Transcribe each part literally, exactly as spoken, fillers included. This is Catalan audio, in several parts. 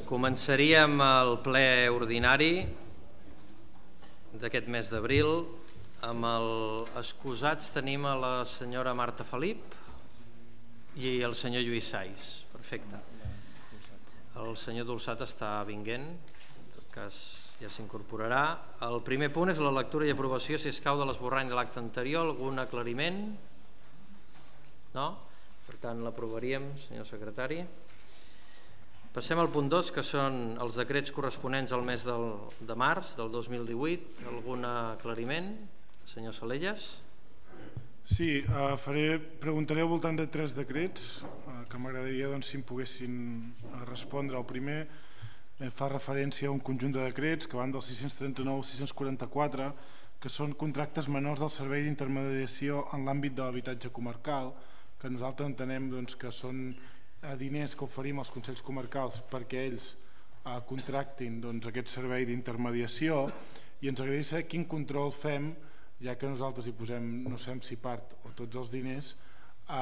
Començaríem el ple ordinari d'aquest mes d'abril. Amb els excusats tenim a la senyora Marta Felip i el senyor Lluís Sais. Perfecte. El senyor Dolçat està vinguent, en tot cas ja s'incorporarà. El primer punt és la lectura i aprovació, si escau, de l'esborrany de l'acte anterior. Algun aclariment? No? Per tant, l'aprovaríem, senyor secretari. Passem al punt dos, que són els decrets corresponents al mes del, de març del dos mil divuit. Algun aclariment? Senyor Salelles? Sí, eh, faré, preguntaré al voltant de tres decrets eh, que m'agradaria doncs, si em poguessin respondre. El primer eh, fa referència a un conjunt de decrets que van del sis-cents trenta-nou al sis-cents quaranta-quatre, que són contractes menors del servei d'intermediació en l'àmbit de l'habitatge comarcal, que nosaltres entenem doncs, que són eh, diners que oferim als consells comarcals perquè ells eh, contractin doncs, aquest servei d'intermediació, i ens agradaria saber quin control fem, ja que nosaltres hi posem no sabem si part o tots els diners a,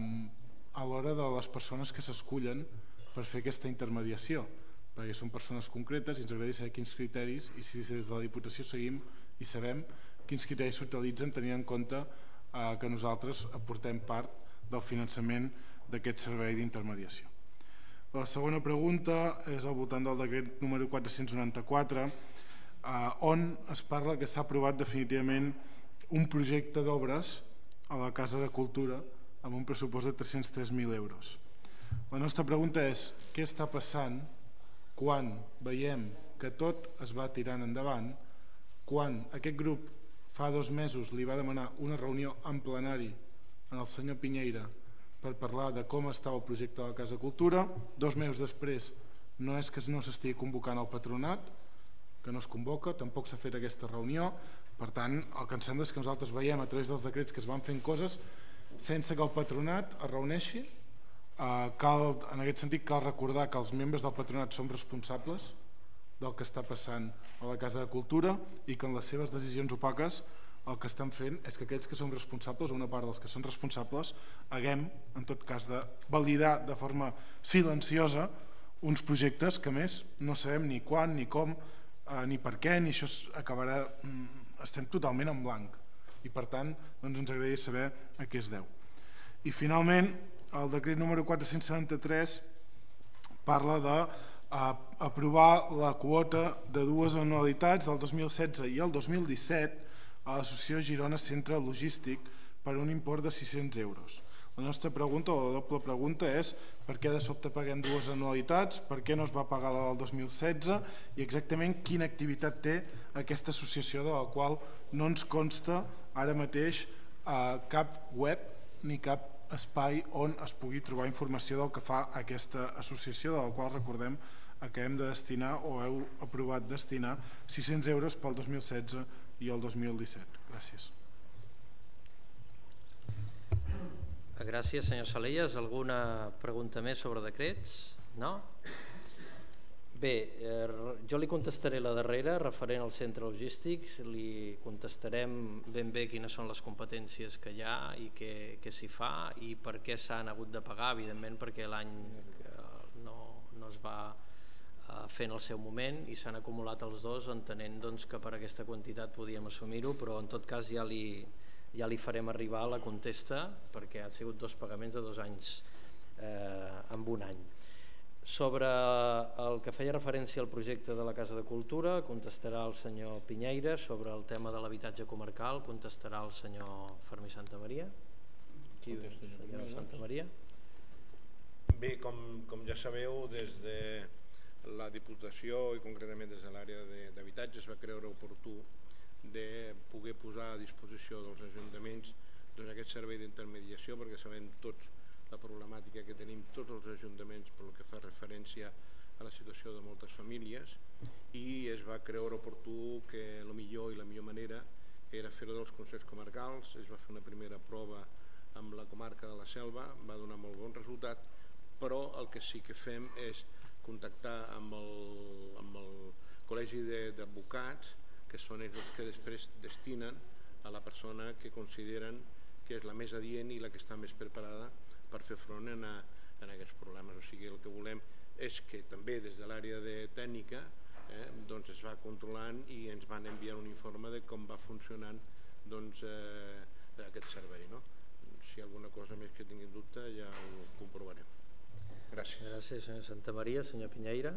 a l'hora de les persones que s'escullen per fer aquesta intermediació, perquè són persones concretes i ens agradaria saber quins criteris, i si des de la Diputació seguim i sabem quins criteris s'utilitzen tenint en compte eh, que nosaltres aportem part del finançament d'aquest servei d'intermediació. La segona pregunta és al voltant del decret número quatre-cents noranta-quatre, Uh, on es parla que s'ha aprovat definitivament un projecte d'obres a la Casa de Cultura amb un pressupost de tres-cents tres mil euros. La nostra pregunta és què està passant quan veiem que tot es va tirant endavant, quan aquest grup fa dos mesos li va demanar una reunió en plenari en el senyor Piñeira per parlar de com estava el projecte de la Casa de Cultura. Dos mesos després no és que no s'estigui convocant el patronat, que no es convoca, tampoc s'ha fet aquesta reunió. Per tant, el que ens sembla és que nosaltres veiem a través dels decrets que es van fent coses sense que el patronat es reuneixi. Eh, cal, en aquest sentit cal recordar que els membres del patronat som responsables del que està passant a la Casa de Cultura i que en les seves decisions opaques el que estan fent és que aquells que som responsables, o una part dels que són responsables, haguem, en tot cas, de validar de forma silenciosa uns projectes que, a més, no sabem ni quan ni com, Uh, ni per què, ni això acabarà, mm, estem totalment en blanc i per tant doncs ens agradaria saber a què es deu. I finalment el decret número quatre-cents setanta-tres parla d'aprovar uh, la quota de dues anualitats del dos mil setze i el dos mil disset a l'associació Girona Centre Logístic per un import de sis-cents euros. La nostra pregunta, o la doble pregunta, és per què de sobte paguem dues anualitats, per què no es va pagar la del dos mil setze i exactament quina activitat té aquesta associació, de la qual no ens consta ara mateix eh, cap web ni cap espai on es pugui trobar informació del que fa aquesta associació, de la qual recordem que hem de destinar o heu aprovat destinar sis-cents euros pel dos mil setze i el dos mil disset. Gràcies. Gràcies, senyor Salelles. Alguna pregunta més sobre decrets? No? Bé, eh, jo li contestaré la darrera, referent al centre logístic. Li contestarem ben bé quines són les competències que hi ha i què, què s'hi fa i per què s'han hagut de pagar, evidentment perquè l'any no, no es va fer en el seu moment i s'han acumulat els dos, entenent doncs, que per aquesta quantitat podíem assumir-ho, però en tot cas ja li... ja li farem arribar la contesta perquè han sigut dos pagaments de dos anys eh, en un any. Sobre el que feia referència al projecte de la Casa de Cultura contestarà el senyor Piñeira, sobre el tema de l'habitatge comarcal contestarà el senyor Fermí Santamaria. Qui és el senyor Santamaria? Bé, com, com ja sabeu, des de la Diputació i concretament des de l'àrea d'habitatge es va creure oportú de poder posar a disposició dels ajuntaments doncs, aquest servei d'intermediació, perquè sabem tots la problemàtica que tenim tots els ajuntaments pel que fa referència a la situació de moltes famílies, i es va creure oportú que la millor i la millor manera era fer-ho dels consells comarcals. Es va fer una primera prova amb la comarca de la Selva, va donar molt bon resultat, però el que sí que fem és contactar amb el, amb el Col·legi d'Advocats, que són ells els que després destinen a la persona que consideren que és la més adient i la que està més preparada per fer front a, a aquests problemes. O sigui, el que volem és que també des de l'àrea de tècnica eh, doncs es va controlant i ens van enviar un informe de com va funcionant doncs, eh, aquest servei. No? Si hi ha alguna cosa més que tingui dubte ja ho comprovarem. Gràcies. Gràcies, senyor Santamaria. Senyor Pinheira.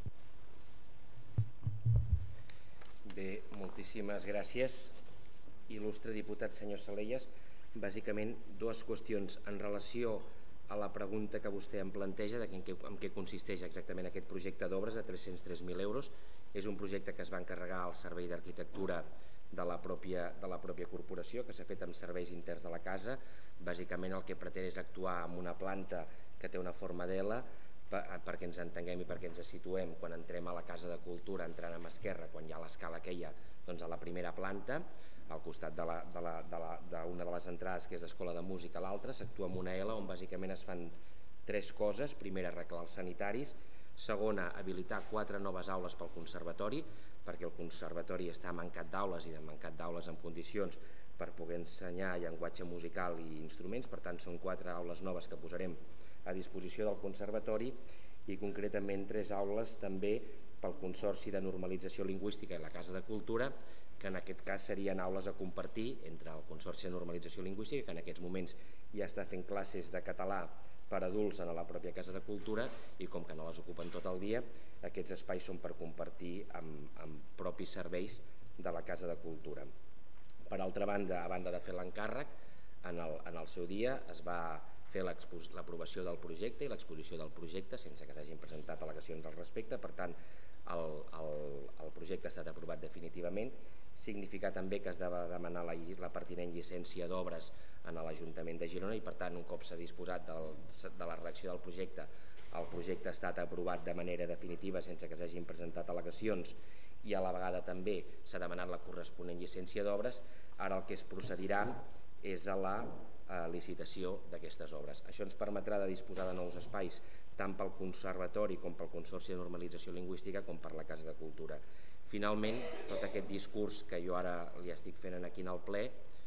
Bé, moltíssimes gràcies. Il·lustre diputat senyor Salellas, bàsicament dues qüestions en relació a la pregunta que vostè em planteja de en què, en què consisteix exactament aquest projecte d'obres de tres-cents tres mil euros. És un projecte que es va encarregar al Servei d'Arquitectura de la pròpia, de la pròpia corporació, que s'ha fet amb serveis interns de la casa. Bàsicament el que pretén és actuar amb una planta que té una forma d'L, perquè ens entenguem i perquè ens situem. Quan entrem a la Casa de Cultura, entrant a mà esquerra, quan hi ha l'escala aquella, doncs a la primera planta, al costat d'una de, la, de, la, de, de les entrades, que és d'Escola de Música, a l'altra s'actua amb una L, on bàsicament es fan tres coses. Primera, arreglar els sanitaris. Segona, habilitar quatre noves aules pel conservatori, perquè el conservatori està mancat d'aules i de mancat d'aules en condicions per poder ensenyar llenguatge musical i instruments. Per tant, són quatre aules noves que posarem a disposició del conservatori i concretament tres aules també pel Consorci de Normalització Lingüística i la Casa de Cultura, que en aquest cas serien aules a compartir entre el Consorci de Normalització Lingüística, que en aquests moments ja està fent classes de català per adults en la pròpia Casa de Cultura, i com que no les ocupen tot el dia, aquests espais són per compartir amb, amb propis serveis de la Casa de Cultura. Per altra banda, a banda de fer l'encàrrec, en, el, en el seu dia es va fer l'aprovació del projecte i l'exposició del projecte sense que s'hagin presentat al·legacions al respecte. Per tant, el, el, el projecte ha estat aprovat definitivament. Significa també que es ha de demanar la, la pertinent llicència d'obres en l'Ajuntament de Girona i per tant un cop s'ha disposat del, de la redacció del projecte, el projecte ha estat aprovat de manera definitiva sense que s'hagin presentat al·legacions i a la vegada també s'ha demanat la corresponent llicència d'obres. Ara el que es procedirà és a la eh, licitació d'aquestes obres. Això ens permetrà de disposar de nous espais tant pel Conservatori com pel Consorci de Normalització Lingüística com per la Casa de Cultura. Finalment, tot aquest discurs que jo ara li estic fent aquí en el ple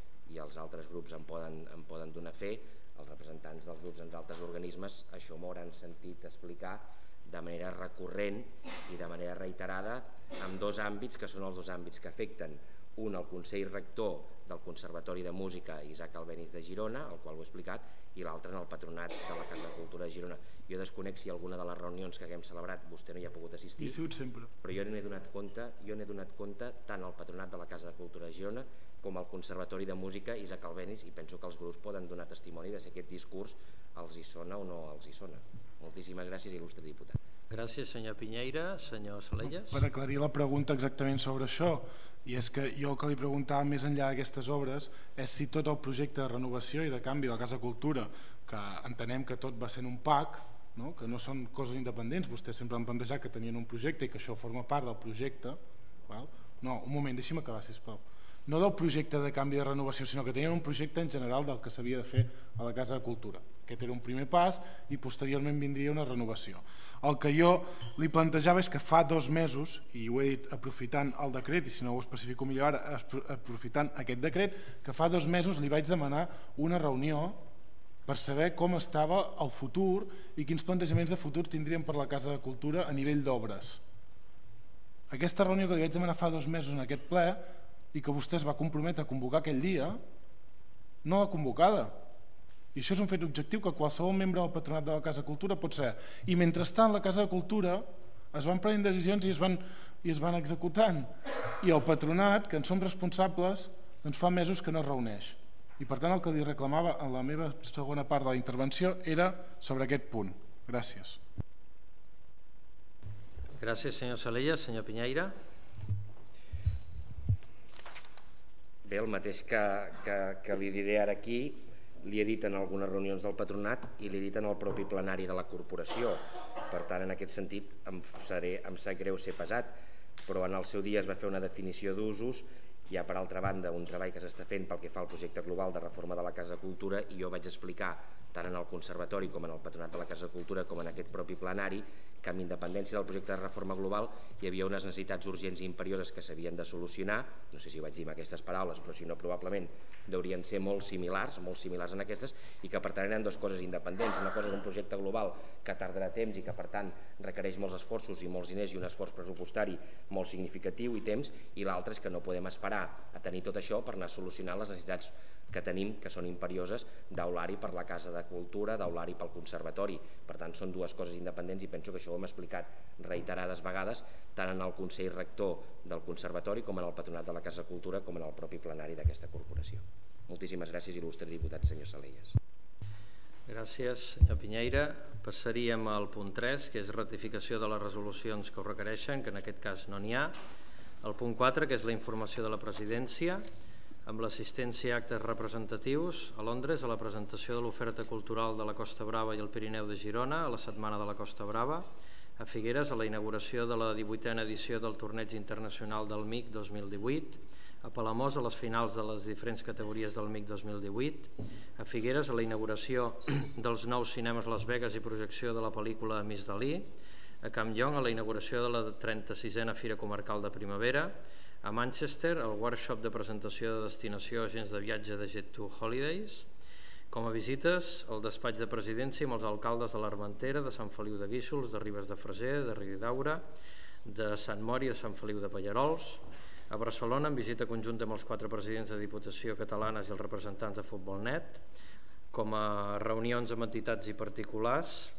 i els altres grups en poden, en poden donar fe, els representants dels grups en altres organismes això m'ho hauran sentit explicar de manera recurrent i de manera reiterada en dos àmbits que són els dos àmbits que afecten. Un, el Consell Rector del Conservatori de Música Isaac Albéniz de Girona, al qual ho he explicat, i l'altre en el Patronat de la Casa de Cultura de Girona. Jo desconec si alguna de les reunions que haguem celebrat vostè no hi ha pogut assistir, hi ha sigut sempre. Però jo n'he donat compte, jo n'he donat compte tant al Patronat de la Casa de Cultura de Girona com al Conservatori de Música Isaac Albéniz, i penso que els grups poden donar testimoni de si aquest discurs els hi sona o no els hi sona. Moltíssimes gràcies, il·lustre diputat. Gràcies, senyor Pinheira. Senyor Salellas. Per aclarir la pregunta exactament sobre això, i és que jo el que li preguntava més enllà d'aquestes obres és si tot el projecte de renovació i de canvi de la Casa de Cultura, que entenem que tot va ser un P A C, no? Que no són coses independents, vostès sempre han plantejat que tenien un projecte i que això forma part del projecte. Val? No, un moment, deixi'm acabar, sisplau. No del projecte de canvi de renovació, sinó que tenien un projecte en general del que s'havia de fer a la Casa de Cultura. Aquest era un primer pas i posteriorment vindria una renovació. El que jo li plantejava és que fa dos mesos, i ho he dit aprofitant el decret, i si no ho especifico millor ara, aprofitant aquest decret, que fa dos mesos li vaig demanar una reunió per saber com estava el futur i quins plantejaments de futur tindríem per la Casa de Cultura a nivell d'obres. Aquesta reunió que li vaig demanar fa dos mesos en aquest ple i que vostè es va comprometre a convocar aquell dia, no l'ha convocada. I això és un fet objectiu que qualsevol membre del Patronat de la Casa de Cultura pot saber. I mentrestant la Casa de Cultura es van prenent decisions i es van, i es van executant. I el Patronat, que en som responsables, doncs fa mesos que no es reuneix. I per tant el que li reclamava en la meva segona part de la intervenció era sobre aquest punt. Gràcies. Gràcies, senyor Salellas. Senyor Pinheira. Bé, el mateix que, que, que li diré ara aquí, li he dit en algunes reunions del Patronat i li he dit en el propi plenari de la corporació. Per tant, en aquest sentit, em, seré, em sap greu ser pesat, però en el seu dia es va fer una definició d'usos. Hi ha, per altra banda, un treball que s'està fent pel que fa al projecte global de reforma de la Casa de Cultura i jo vaig explicar tant en el Conservatori com en el Patronat de la Casa de Cultura com en aquest propi plenari, que amb independència del projecte de reforma global hi havia unes necessitats urgents i imperioses que s'havien de solucionar, no sé si ho vaig dir amb aquestes paraules, però si no probablement deurien ser molt similars, molt similars en aquestes, i que per tant eren dues coses independents, una cosa és un projecte global que tardarà temps i que per tant requereix molts esforços i molts diners i un esforç pressupostari molt significatiu i temps, i l'altre és que no podem esperar a tenir tot això per anar solucionant les necessitats que tenim, que són imperioses, d'aulari per la Casa de Cultura, d'aulari pel Conservatori. Per tant, són dues coses independents i penso que això ho hem explicat reiterades vegades, tant en el Consell Rector del Conservatori com en el Patronat de la Casa de Cultura com en el propi plenari d'aquesta corporació. Moltíssimes gràcies, il·lustre diputat senyor Salellas. Gràcies, senyor Pinheira. Passaríem al punt tres, que és ratificació de les resolucions que ho requereixen, que en aquest cas no n'hi ha. El punt quatre, que és la informació de la presidència, amb l'assistència a actes representatius a Londres a la presentació de l'oferta cultural de la Costa Brava i el Pirineu de Girona a la Setmana de la Costa Brava, a Figueres a la inauguració de la divuitena edició del Torneig Internacional del M I C dos mil divuit, a Palamós a les finals de les diferents categories del M I C dos mil divuit, a Figueres a la inauguració dels nous cinemes Las Vegas i projecció de la pel·lícula Miss Dalí, a Campllong a la inauguració de la trenta-sisena Fira Comarcal de Primavera, a Manchester, el workshop de presentació de destinació agents de viatge de Jet to Holidays, com a visites al despatx de presidència amb els alcaldes de l'Armentera, de Sant Feliu de Guíxols, de Ribes de Freser, de Riudaura, de Sant Mori i de Sant Feliu de Pallarols, a Barcelona en visita conjunta amb els quatre presidents de Diputació Catalanes i els representants de Futbolnet, com a reunions amb entitats i particulars.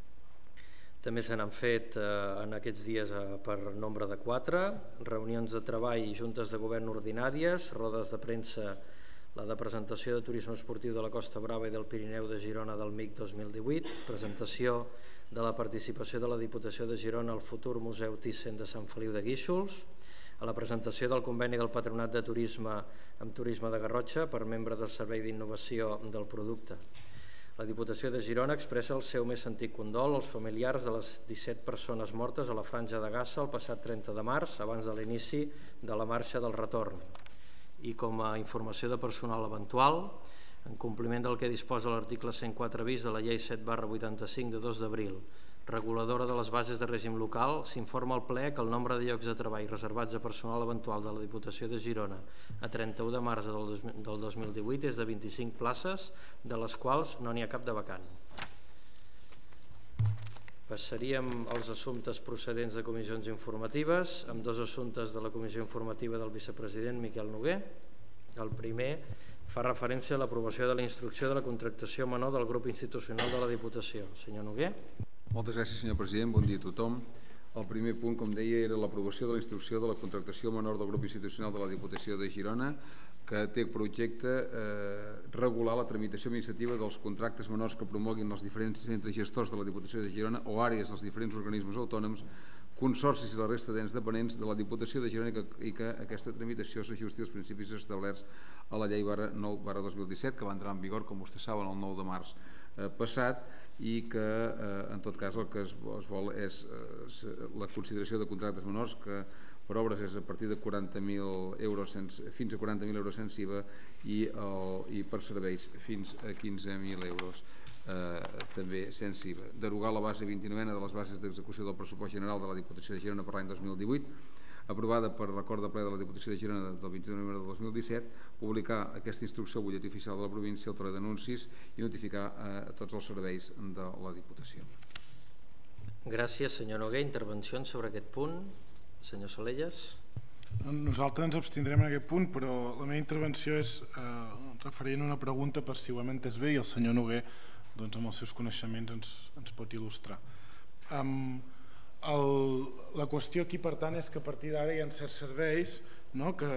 També se n'han fet eh, en aquests dies eh, per nombre de quatre, reunions de treball i juntes de govern ordinàries, rodes de premsa, la de presentació de turisme esportiu de la Costa Brava i del Pirineu de Girona del M I C dos mil divuit, presentació de la participació de la Diputació de Girona al futur Museu Thyssen de Sant Feliu de Guíxols, a la presentació del conveni del Patronat de Turisme amb Turisme de Garrotxa per membre del Servei d'Innovació del Producte. La Diputació de Girona expressa el seu més sentit condol als familiars de les disset persones mortes a la Franja de Gaza el passat trenta de març, abans de l'inici de la marxa del retorn. I com a informació de personal eventual, en compliment del que disposa l'article cent quatre bis de la Llei set barra vuitanta-cinc de dos d'abril, reguladora de les bases de règim local, s'informa al ple que el nombre de llocs de treball reservats a personal eventual de la Diputació de Girona a trenta-u de març del dos mil divuit és de vint-i-cinc places, de les quals no n'hi ha cap de vacant. Passaríem als assumptes procedents de comissions informatives, amb dos assumptes de la comissió informativa del vicepresident Miquel Noguer. El primer fa referència a l'aprovació de la instrucció de la contractació menor del grup institucional de la Diputació. Senyor Noguer. Moltes gràcies, senyor president. Bon dia a tothom. El primer punt, com deia, era l'aprovació de la instrucció de la contractació menor del grup institucional de la Diputació de Girona, que té per objecte eh, regular la tramitació administrativa dels contractes menors que promoguin els diferents centres gestors de la Diputació de Girona o àrees dels diferents organismes autònoms, consorcis i la resta d'ens dependents de la Diputació de Girona i que, i que aquesta tramitació s'ajusti als principis establerts a la llei nou barra dos mil disset, que va entrar en vigor, com vostès saben, el nou de març eh, passat, i que eh, en tot cas el que es, es vol és eh, la consideració de contractes menors que per obres és a partir de quaranta mil euros sense, fins a quaranta mil euros sense I V A i, el, i per serveis fins a quinze mil euros eh, també sense I V A. Derogar la base vint-i-novena de les bases d'execució del pressupost general de la Diputació de Girona per l'any dos mil divuit, aprovada per l'acord de ple de la Diputació de Girona del vint-i-nou de novembre del dos mil disset, publicar aquesta instrucció al butlletí oficial de la província, al torre d'anuncis i notificar a tots els serveis de la Diputació. Gràcies, senyor Noguer. Intervencions sobre aquest punt? Senyor Salellas. Nosaltres ens abstindrem en aquest punt, però la meva intervenció és eh, referent a una pregunta per si ho hem entès bé i el senyor Noguer, doncs, amb els seus coneixements ens, ens pot il·lustrar. Um, El, la qüestió aquí, per tant, és que a partir d'ara hi ha certs serveis, no, que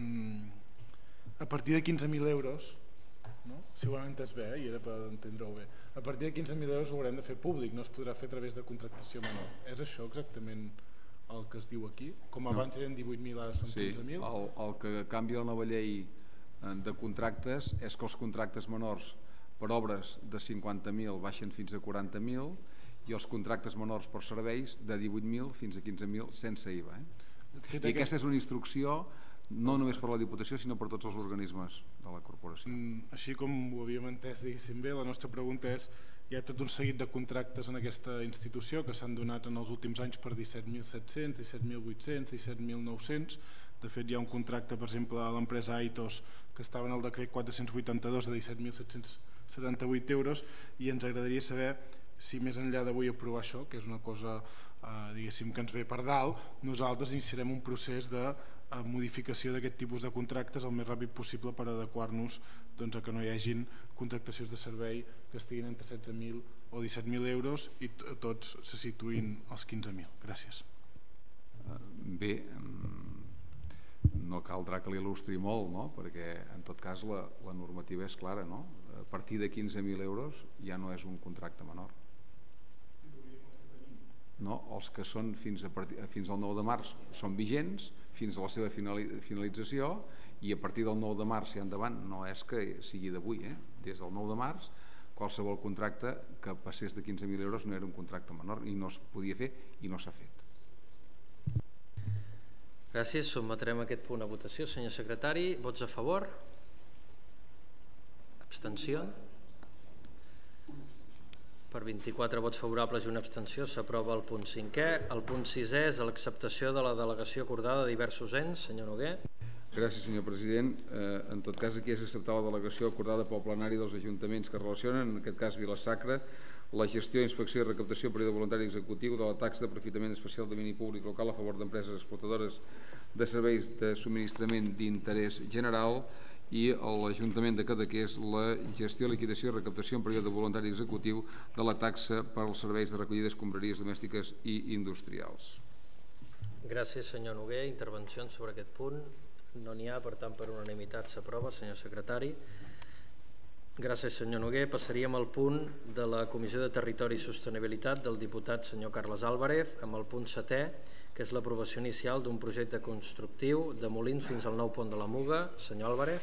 mm, a partir de quinze mil euros, no, si ho hem entès bé, eh, i era per entendre-ho bé, a partir de quinze mil euros ho haurem de fer públic, no es podrà fer a través de contractació menor. És això exactament el que es diu aquí? Com abans no. Eren divuit mil, ara són sí, quinze mil? El, el que canvia la nova llei de contractes és que els contractes menors per obres de cinquanta mil baixen fins a quaranta mil i els contractes menors per serveis de divuit mil fins a quinze mil sense I V A. Eh? I aquesta és una instrucció no només per la Diputació, sinó per tots els organismes de la corporació. Així com ho havíem entès, diguéssim bé, la nostra pregunta és: hi ha tot un seguit de contractes en aquesta institució que s'han donat en els últims anys per disset mil set-cents, disset mil vuit-cents, disset mil nou-cents. De fet, hi ha un contracte, per exemple, a l'empresa Aitos, que estava en el decret quatre-cents vuitanta-dos de disset mil set-cents setanta-vuit euros, i ens agradaria saber si més enllà d'avui aprovar això, que és una cosa eh, diguéssim que ens ve per dalt, nosaltres iniciarem un procés de eh, modificació d'aquest tipus de contractes el més ràpid possible per adequar-nos doncs, a que no hi hagin contractacions de servei que estiguin entre setze mil o disset mil euros i tots se situïn als quinze mil. Gràcies. Bé, no caldrà que l'il·lustri molt, no? Perquè en tot cas la, la normativa és clara, no? A partir de quinze mil euros ja no és un contracte menor. No, els que són fins, a partir, fins al nou de març són vigents fins a la seva finalització, i a partir del nou de març i endavant, no és que sigui d'avui, eh? Des del nou de març qualsevol contracte que passés de quinze mil euros no era un contracte menor i no es podia fer i no s'ha fet. Gràcies, sotmetrem aquest punt a votació. Senyor secretari, vots a favor? Abstenció? Per vint-i-quatre vots favorables i una abstenció s'aprova el punt cinquè. El punt sisè és l'acceptació de la delegació acordada de diversos ens. Senyor Noguer. Gràcies, senyor president. Eh, en tot cas, aquí és acceptar la delegació acordada pel plenari dels ajuntaments que relacionen, en aquest cas Vila-sacra, la gestió, inspecció i recaptació per període voluntari executiu de la taxa d'aprofitament especial de domini públic local a favor d'empreses explotadores de serveis de subministrament d'interès general, i l'Ajuntament de Cadaqués la gestió, liquidació i recaptació en període voluntari executiu de la taxa per als serveis de recollida d'escombraries domèstiques i industrials. Gràcies, senyor Noguer. Intervencions sobre aquest punt? No n'hi ha, per tant, per unanimitat s'aprova. Senyor secretari. Gràcies, senyor Noguer. Passaríem al punt de la Comissió de Territori i Sostenibilitat del diputat senyor Carles Álvarez, amb el punt setè, que és l'aprovació inicial d'un projecte constructiu de Molins fins al nou pont de la Muga. Senyor Álvarez.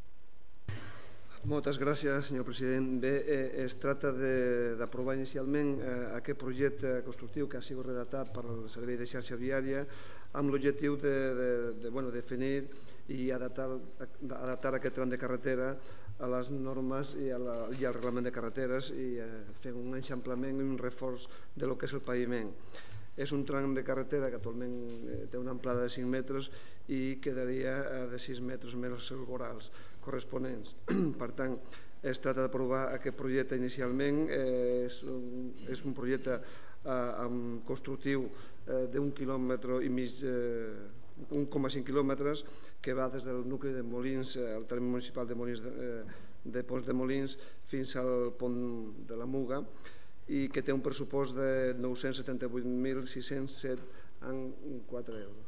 Moltes gràcies, senyor president. Bé, eh, es tracta d'aprovar inicialment eh, aquest projecte constructiu que ha sigut redactat per el Servei de Xarxa Viària amb l'objectiu de, de, de bueno, definir i adaptar, adaptar aquest tram de carretera a les normes i, a la, i al reglament de carreteres i eh, fer un eixamplament i un reforç de lo que és el paviment. És un tram de carretera que actualment té una amplada de cinc metres i quedaria de sis metres més els vorals corresponents. Per tant, es tracta d'aprovar aquest projecte inicialment. És un, és un projecte eh, constructiu eh, d'un quilòmetre i mig, eh, un coma cinc quilòmetres, que va des del nucli de Molins, el terme municipal de Molins, de, de Pons de Molins, fins al pont de la Muga, i que té un pressupost de nou-cents setanta-vuit mil sis-cents set amb quatre euros.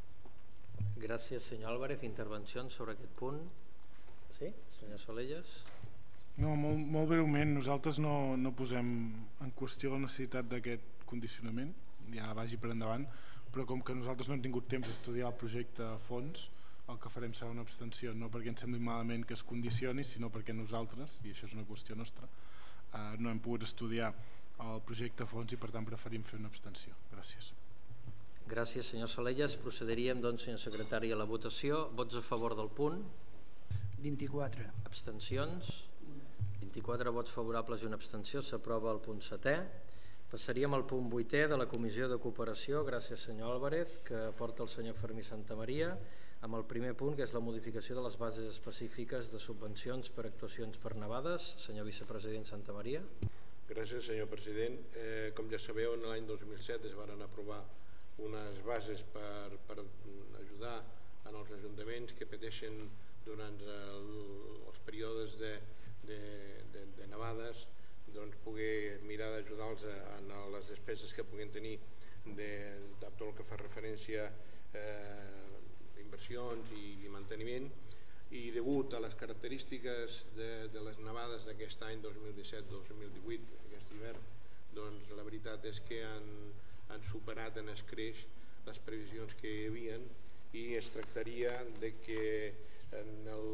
Gràcies, senyor Álvarez. Intervencions sobre aquest punt? Sí, senyor Salellas. No, molt, molt breument, nosaltres no, no posem en qüestió la necessitat d'aquest condicionament, ja vagi per endavant, però com que nosaltres no hem tingut temps d'estudiar el projecte a fons, el que farem serà una abstenció, no perquè ens sembli malament que es condicioni, sinó perquè nosaltres, i això és una qüestió nostra, Uh, no hem pogut estudiar el projecte a fons i per tant preferim fer una abstenció. Gràcies. Gràcies, senyor Salellas. Procediríem, doncs, senyor secretari, a la votació. Vots a favor del punt? vint-i-quatre. Abstencions? vint-i-quatre vots favorables i una abstenció. S'aprova el punt setè. Passaríem al punt vuitè de la Comissió de Cooperació. Gràcies, senyor Álvarez, que porta el senyor Fermí Santamaria, amb el primer punt, que és la modificació de les bases específiques de subvencions per actuacions per nevades. Senyor vicepresident Santamaria. Gràcies, senyor president. Eh, com ja sabeu, en l'any dos mil set es van aprovar unes bases per, per ajudar en els ajuntaments que pateixen durant el, els períodes de, de, de, de nevades, doncs poder mirar d'ajudar-los en les despeses que puguin tenir de, de tot el que fa referència eh, inversions i, i manteniment, i degut a les característiques de, de les nevades d'aquest any dos mil disset dos mil divuit, aquest hivern, doncs la veritat és que han, han superat en escreix les previsions que hi havia, i es tractaria de que en el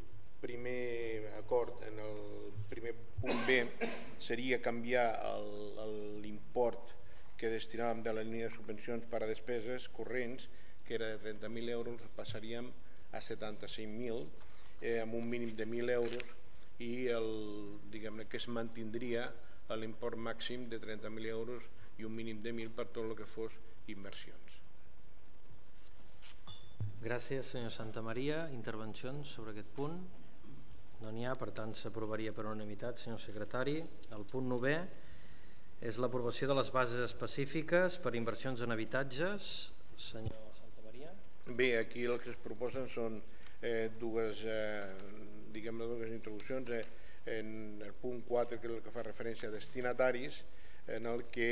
primer acord, en el primer punt B, seria canviar l'import que destinàvem de la línia de subvencions per a despeses corrents, que era de trenta mil euros, passaríem a setanta-cinc mil, eh, amb un mínim de mil euros, i el, diguem-ne que es mantindria l'import màxim de trenta mil euros i un mínim de mil per tot el que fos inversions. Gràcies, senyor Santamaria. Intervencions sobre aquest punt? No n'hi ha, per tant s'aprovaria per unanimitat, senyor secretari. El punt novè és l'aprovació de les bases específiques per inversions en habitatges. Senyor Santamaria. Bé, aquí el que es proposen són eh, dues, eh, diguem-ne, dues introduccions. Eh, en el punt quatre, que és el que fa referència a destinataris, en el que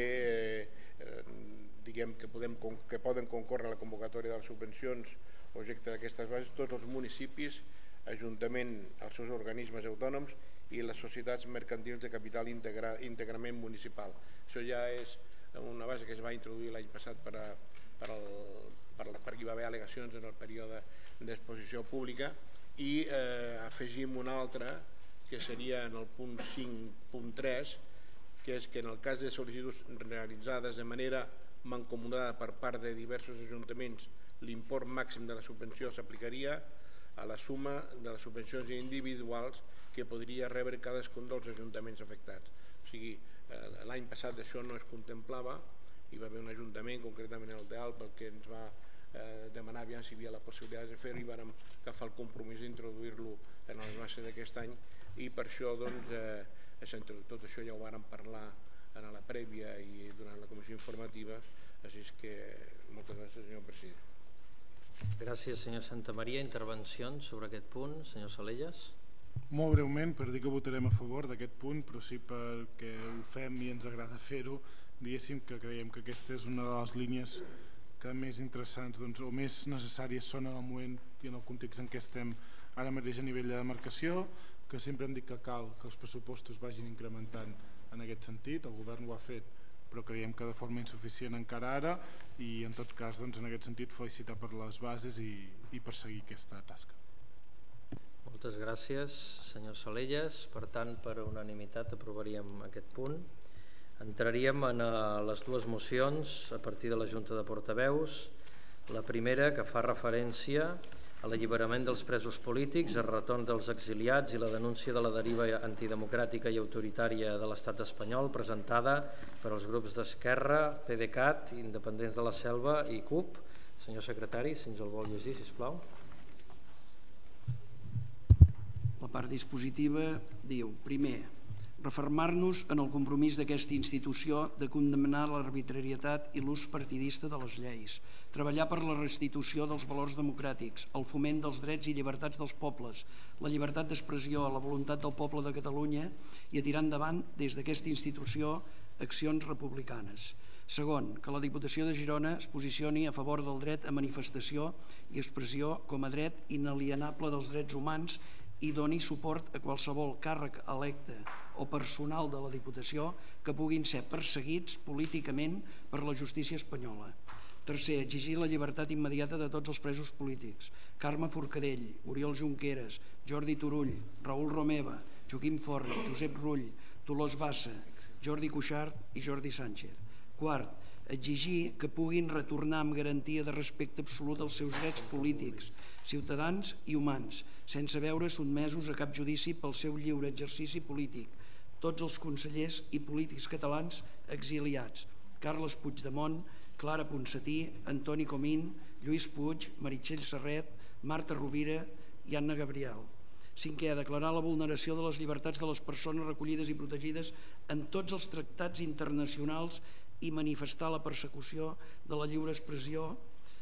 eh, diguem que, podem, que poden concórrer a la convocatòria de les subvencions objecte d'aquestes bases tots els municipis, ajuntament, els seus organismes autònoms i les societats mercantils de capital integra, íntegrament municipal. Això ja és una base que es va introduir l'any passat per, a, per, el, per, la, per hi va haver al·legacions en el període d'exposició pública, i eh, afegim una altra que seria en el punt cinc punt tres, que és que en el cas de sol·licituds realitzades de manera mancomunada per part de diversos ajuntaments, l'import màxim de la subvenció s'aplicaria a la suma de les subvencions individuals que podria rebre cadascun dels ajuntaments afectats. O sigui, eh, l'any passat això no es contemplava, hi va haver un ajuntament, concretament el d'Alp, el que ens va eh, demanar aviam si hi havia la possibilitat de fer-ho, i vàrem agafar el compromís d'introduir-lo en les bases d'aquest any, i per això doncs, eh, tot això ja ho vàrem parlar en la prèvia i durant la comissió informativa, així que moltes gràcies, senyor president. Gràcies, senyor Santamaria. Intervencions sobre aquest punt, senyor Salellas. Molt breument, per dir que votarem a favor d'aquest punt, però sí perquè ho fem i ens agrada fer-ho, diguéssim que creiem que aquesta és una de les línies que més interessants doncs, o més necessàries són en el moment i en el context en què estem ara mateix a nivell de demarcació, que sempre hem dit que cal que els pressupostos vagin incrementant en aquest sentit. El govern ho ha fet, però creiem que de forma insuficient encara ara, i en tot cas doncs, en aquest sentit felicitar per les bases i, i per seguir aquesta tasca. Moltes gràcies, senyor Salellas. Per tant, per unanimitat aprovaríem aquest punt. Entraríem en les dues mocions a partir de la Junta de Portaveus. La primera, que fa referència a l'alliberament dels presos polítics, el retorn dels exiliats i la denúncia de la deriva antidemocràtica i autoritària de l'estat espanyol, presentada per als grups d'Esquerra, PDeCAT, Independents de la Selva i C U P. Senyor secretari, si ens el vol llegir, sisplau. La part dispositiva diu, primer, refermar-nos en el compromís d'aquesta institució de condemnar l'arbitrarietat i l'ús partidista de les lleis, treballar per la restitució dels valors democràtics, el foment dels drets i llibertats dels pobles, la llibertat d'expressió, la voluntat del poble de Catalunya i a tirar endavant des d'aquesta institució accions republicanes. Segon, que la Diputació de Girona es posicioni a favor del dret a manifestació i expressió com a dret inalienable dels drets humans i doni suport a qualsevol càrrec electe o personal de la Diputació que puguin ser perseguits políticament per la justícia espanyola. Tercer, exigir la llibertat immediata de tots els presos polítics: Carme Forcadell, Oriol Junqueras, Jordi Turull, Raül Romeva, Joaquim Forns, Josep Rull, Dolors Bassa, Jordi Cuixart i Jordi Sánchez. Quart, exigir que puguin retornar amb garantia de respecte absolut als seus drets polítics, ciutadans i humans, sense veure sotmesos a cap judici pel seu lliure exercici polític, tots els consellers i polítics catalans exiliats: Carles Puigdemont, Clara Ponsatí, Antoni Comín, Lluís Puig, Meritxell Serret, Marta Rovira i Anna Gabriel. Cinquè, declarar la vulneració de les llibertats de les persones recollides i protegides en tots els tractats internacionals i manifestar la persecució de la lliure expressió,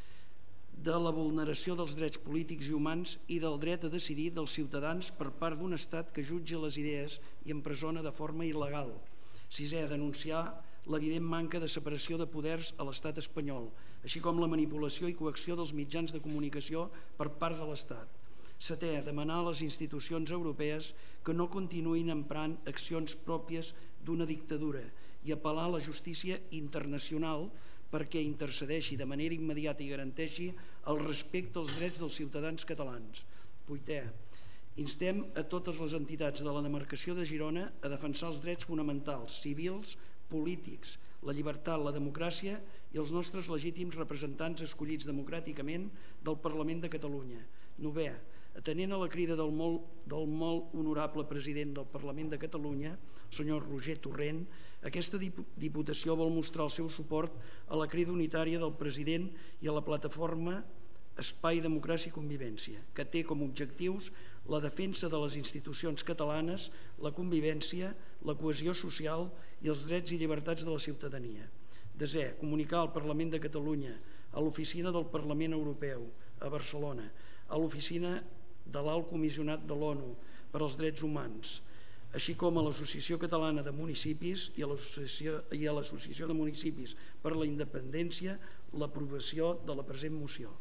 de la vulneració dels drets polítics i humans i del dret a decidir dels ciutadans per part d'un estat que jutja les idees i empresona de forma il·legal. Sisè, denunciar l'evident manca de separació de poders a l'estat espanyol, així com la manipulació i coacció dels mitjans de comunicació per part de l'Estat. Setè, demanar a les institucions europees que no continuïn emprant accions pròpies d'una dictadura i apel·lar a la justícia internacional perquè intercedeixi de manera immediata i garanteixi el respecte als drets dels ciutadans catalans. Vuitè, instem a totes les entitats de la demarcació de Girona a defensar els drets fonamentals, civils, polítics, la llibertat, la democràcia i els nostres legítims representants escollits democràticament del Parlament de Catalunya, Novè, atenent a la crida del molt, del molt honorable president del Parlament de Catalunya, el senyor Roger Torrent, aquesta Diputació vol mostrar el seu suport a la crida unitària del president i a la plataforma Espai Democràcia i Convivència, que té com a objectius la defensa de les institucions catalanes, la convivència, la cohesió social i els drets i llibertats de la ciutadania. Desè, comunicar al Parlament de Catalunya, a l'Oficina del Parlament Europeu a Barcelona, a l'Oficina de l'Alt Comissionat de l'ONU per als Drets Humans, així com a l'Associació Catalana de Municipis i a l'Associació de Municipis per la Independència l'aprovació de la present moció.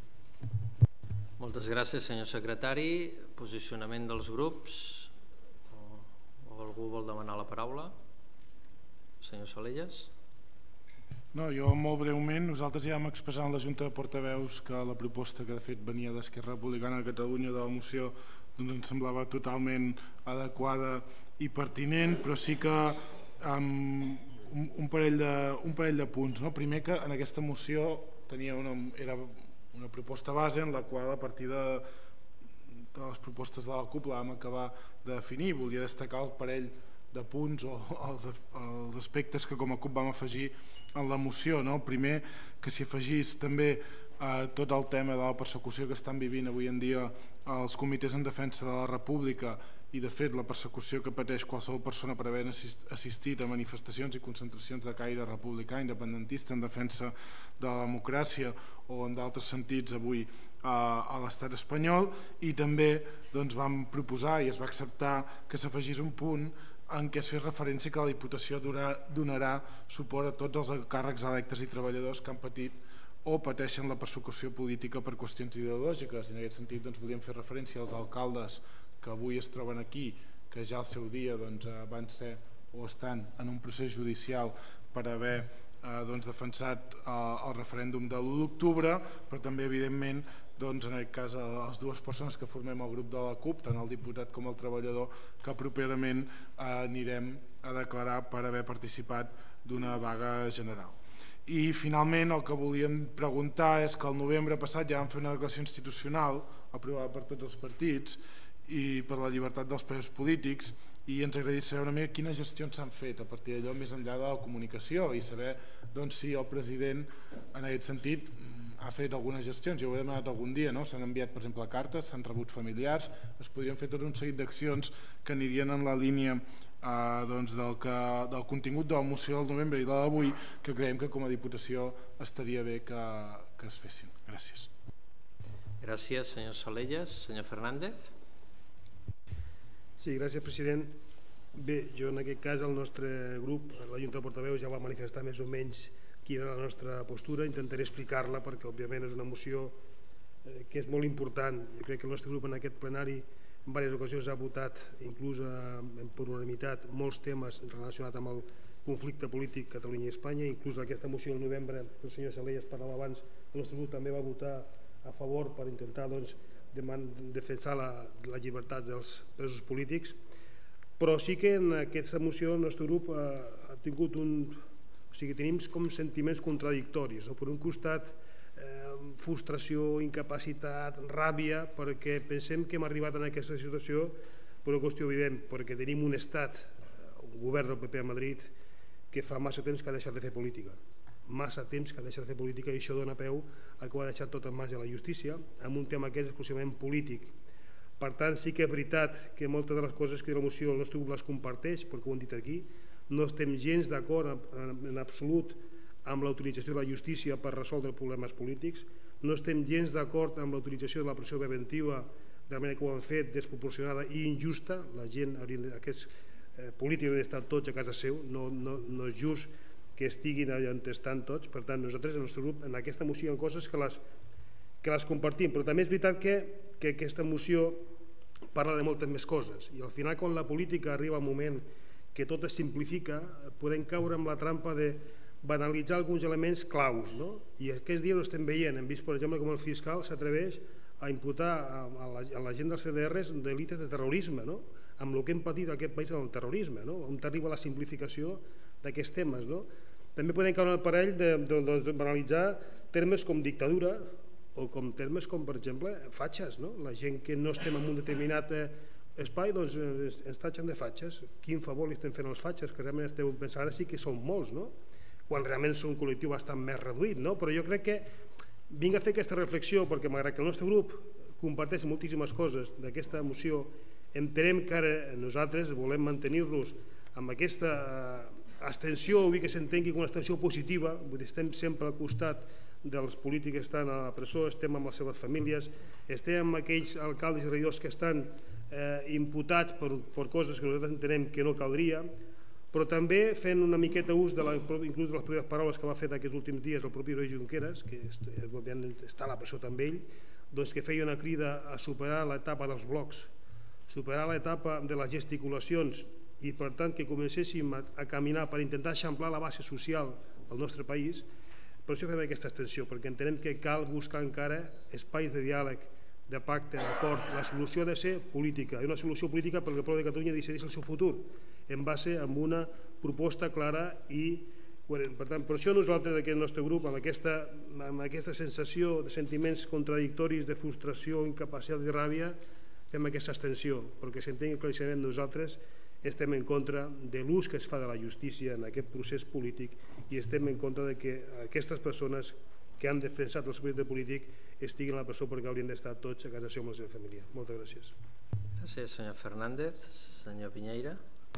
Moltes gràcies, senyor secretari. Posicionament dels grups. O, o algú vol demanar la paraula? Senyor Salellas. No, jo molt breument, nosaltres ja vam expressar en la Junta de Portaveus que la proposta que de fet venia d'Esquerra Republicana de Catalunya de la moció doncs ens semblava totalment adequada i pertinent, però sí que amb un, un, parell de, un parell de punts. No? Primer que en aquesta moció tenia una, era una proposta base en la qual a partir de, de les propostes de la CUP la vam acabar de definir. Volia destacar el parell de punts o els, els aspectes que com a CUP vam afegir en la moció. No? Primer, que s'hi afegís també eh, tot el tema de la persecució que estan vivint avui en dia els comitès en defensa de la República i de fet la persecució que pateix qualsevol persona per haver assistit a manifestacions i concentracions de caire republicà, independentista, en defensa de la democràcia o en d'altres sentits avui a, a l'estat espanyol, i també doncs, vam proposar i es va acceptar que s'afegís un punt en què es fes referència que la Diputació donarà suport a tots els càrrecs electes i treballadors que han patit o pateixen la persecució política per qüestions ideològiques. I en aquest sentit doncs, volíem fer referència als alcaldes que avui es troben aquí, que ja al seu dia doncs, van ser o estan en un procés judicial per haver eh, doncs, defensat eh, el referèndum de l'u d'octubre, però també evidentment doncs, en aquest cas a les dues persones que formem el grup de la CUP, tant el diputat com el treballador, que properament eh, anirem a declarar per haver participat d'una vaga general. I finalment el que volíem preguntar és que el novembre passat ja vam fer una declaració institucional aprovada per tots els partits i per la llibertat dels presos polítics, i ens agradaria saber una mica quines gestions s'han fet a partir d'allò més enllà de la comunicació i saber doncs, si el president en aquest sentit ha fet algunes gestions. Jo ho he demanat algun dia, no? S'han enviat per exemple cartes, s'han rebut familiars, es podrien fer tot un seguit d'accions que anirien en la línia eh, doncs, del, que, del contingut de la moció del novembre i de l'avui, que creiem que com a Diputació estaria bé que, que es fessin. Gràcies. Gràcies, senyor Salellas. Senyor Fernández. Sí, gràcies, president. Bé, jo en aquest cas el nostre grup, la Junta de Portaveus, ja va manifestar més o menys quina era la nostra postura. Intentaré explicar-la perquè òbviament és una moció eh, que és molt important. Jo crec que el nostre grup en aquest plenari en diverses ocasions ha votat, inclús eh, per unanimitat, molts temes relacionats amb el conflicte polític Catalunya i Espanya. Inclús aquesta moció del novembre, que el senyor Salellas parlava abans, el nostre grup també va votar a favor per intentar doncs, defensar la, la llibertat dels presos polítics, però sí que en aquesta moció el nostre grup ha, ha tingut un... O sigui, tenim com sentiments contradictoris. No? Per un costat, eh, frustració, incapacitat, ràbia, perquè pensem que hem arribat en aquesta situació per una qüestió evident, perquè tenim un estat, un govern del P P a Madrid, que fa massa temps que ha deixat de fer política. massa temps que ha deixat de fer política, i això dona peu a que ho ha deixat tot en mans de la justícia amb un tema que és exclusivament polític. Per tant, sí que és veritat que moltes de les coses que diu la moció el nostre grup les comparteix, perquè ho hem dit aquí. No estem gens d'acord en absolut amb la utilització de la justícia per resoldre problemes polítics, no estem gens d'acord amb la utilització de la presó preventiva de la manera que ho han fet, desproporcionada i injusta. La gent, aquests eh, polítics han d'estar tots a casa seu, no, no, no és just que estiguin allà on estan tots. Per tant, nosaltres, el nostre grup, en aquesta moció hi ha coses que les, que les compartim, però també és veritat que, que aquesta moció parla de moltes més coses, i al final, quan la política arriba al moment que tot es simplifica, podem caure amb la trampa de banalitzar alguns elements claus, no? I aquests dies ho estem veient. Hem vist, per exemple, com el fiscal s'atreveix a imputar a la, a la gent dels C D Rs delites de terrorisme, no? Amb el que hem patit aquest país amb el terrorisme, no? On arriba la simplificació d'aquests temes, no? També podem caure en el parell de, de, de banalitzar termes com dictadura o com termes com, per exemple, fatxes. La gent que no estem en un determinat espai doncs ens tatxen de fatxes. Quin favor li estem fent als fatxes, que realment estem pensant ara sí que són molts, quan realment són un col·lectiu bastant més reduït. Però jo crec que vinc a fer aquesta reflexió perquè malgrat que el nostre grup comparteix moltíssimes coses d'aquesta moció, entenem que ara nosaltres volem mantenir-nos amb aquesta abstenció, vull que s'entengui com una abstenció positiva, vull dir, estem sempre al costat dels polítics que estan a la presó, estem amb les seves famílies, estem amb aquells alcaldes i regidors que estan imputats per coses que nosaltres entenem que no caldria, però també fent una miqueta ús inclús de les primeres paraules que va fer aquests últims dies el propi Roy Junqueras, que està a la presó també ell, doncs que feia una crida a superar l'etapa dels blocs, superar l'etapa de les gesticulacions i per tant que comencéssim a caminar per intentar eixamplar la base social del nostre país. Per això fem aquesta extensió, perquè entenem que cal buscar encara espais de diàleg, de pacte, d'acord. La solució ha de ser política, i una solució política perquè el poble de Catalunya decideix el seu futur en base a una proposta clara i coherent. Per tant, per això nosaltres, aquest nostre grup, amb aquesta sensació de sentiments contradictoris, de frustració, incapacitat i ràbia, fem aquesta abstenció, perquè s'entengui claríssimament nosaltres estem en contra de l'ús que es fa de la justícia en aquest procés polític i estem en contra de que aquestes persones que han defensat el seu projecte polític estiguin a la presó perquè haurien d'estar tots a casa seva amb la seva família. Moltes gràcies. Gràcies, senyor Fernández. Senyor Piñeira.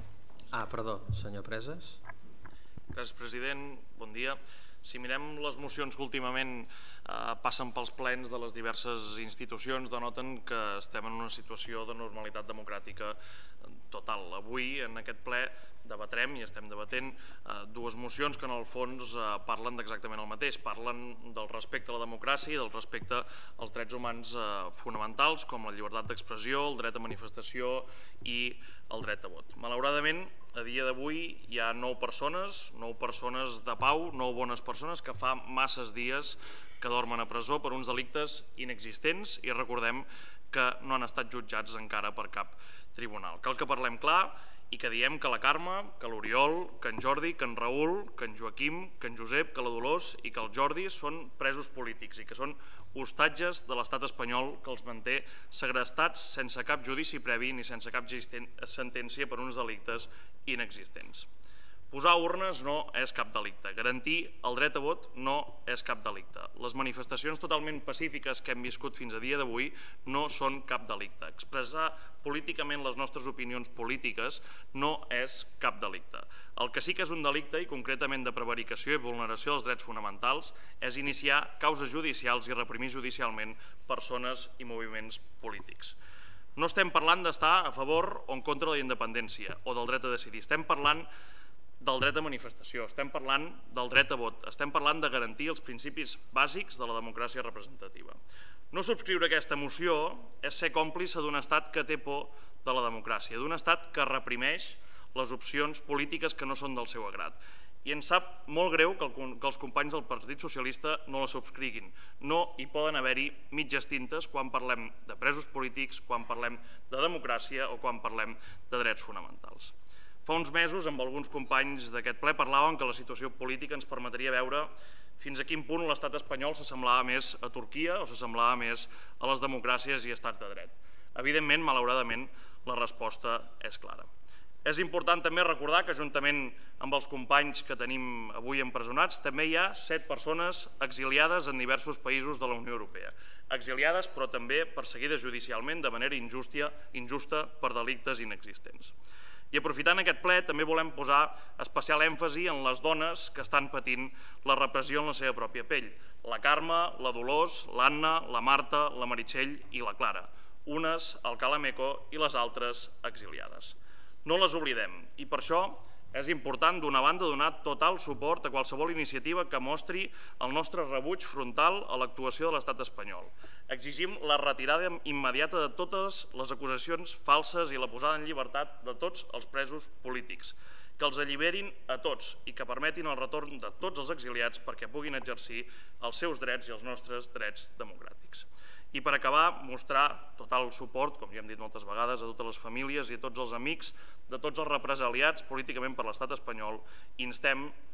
Ah, perdó, senyor Presas. Gràcies, president. Bon dia. Si mirem les mocions que últimament passen pels plens de les diverses institucions, denoten que estem en una situació de normalitat democràtica total. Avui, en aquest ple, debatrem i estem debatent dues mocions que en el fons parlen d'exactament el mateix. Parlen del respecte a la democràcia i del respecte als drets humans fonamentals com la llibertat d'expressió, el dret a manifestació i el dret a vot. Malauradament, a dia d'avui hi ha nou persones, nou persones de pau, nou bones persones que fa masses dies que dormen a presó per uns delictes inexistents i recordem que no han estat jutjats encara per cap tribunal. Cal que parlem clar i que diem que la Carme, que l'Oriol, que en Jordi, que en Raül, que en Joaquim, que en Josep, que la Dolors i que el Jordi són presos polítics i que són hostatges de l'estat espanyol que els manté segrestats sense cap judici previ ni sense cap sentència per uns delictes inexistents. Posar urnes no és cap delicte. Garantir el dret a vot no és cap delicte. Les manifestacions totalment pacífiques que hem viscut fins a dia d'avui no són cap delicte. Expressar políticament les nostres opinions polítiques no és cap delicte. El que sí que és un delicte, i concretament de prevaricació i vulneració dels drets fonamentals, és iniciar causes judicials i reprimir judicialment persones i moviments polítics. No estem parlant d'estar a favor o en contra de la independència o del dret a decidir. Estem parlant del dret a manifestació, estem parlant del dret a vot, estem parlant de garantir els principis bàsics de la democràcia representativa. No subscriure aquesta moció és ser còmplice d'un estat que té por de la democràcia, d'un estat que reprimeix les opcions polítiques que no són del seu agrat. I ens sap molt greu que els companys del Partit Socialista no la subscriguin. No hi poden haver-hi mitges tintes quan parlem de presos polítics, quan parlem de democràcia o quan parlem de drets fonamentals. Fa uns mesos, amb alguns companys d'aquest ple, parlàvem que la situació política ens permetria veure fins a quin punt l'estat espanyol s'assemblava més a Turquia o s'assemblava més a les democràcies i estats de dret. Evidentment, malauradament, la resposta és clara. És important també recordar que, juntament amb els companys que tenim avui empresonats, també hi ha set persones exiliades en diversos països de la Unió Europea. Exiliades, però també perseguides judicialment de manera injusta per delictes inexistents. I aprofitant aquest ple també volem posar especial èmfasi en les dones que estan patint la repressió en la seva pròpia pell. La Carme, la Dolors, l'Anna, la Marta, la Meritxell i la Clara. Unes al Calameco i les altres exiliades. No les oblidem i per això és important, d'una banda, donar total suport a qualsevol iniciativa que mostri el nostre rebuig frontal a l'actuació de l'estat espanyol. Exigim la retirada immediata de totes les acusacions falses i la posada en llibertat de tots els presos polítics, que els alliberin a tots i que permetin el retorn de tots els exiliats perquè puguin exercir els seus drets i els nostres drets democràtics. I per acabar, mostrar total suport, com ja hem dit moltes vegades, a totes les famílies i a tots els amics de tots els represaliats políticament per l'estat espanyol i instem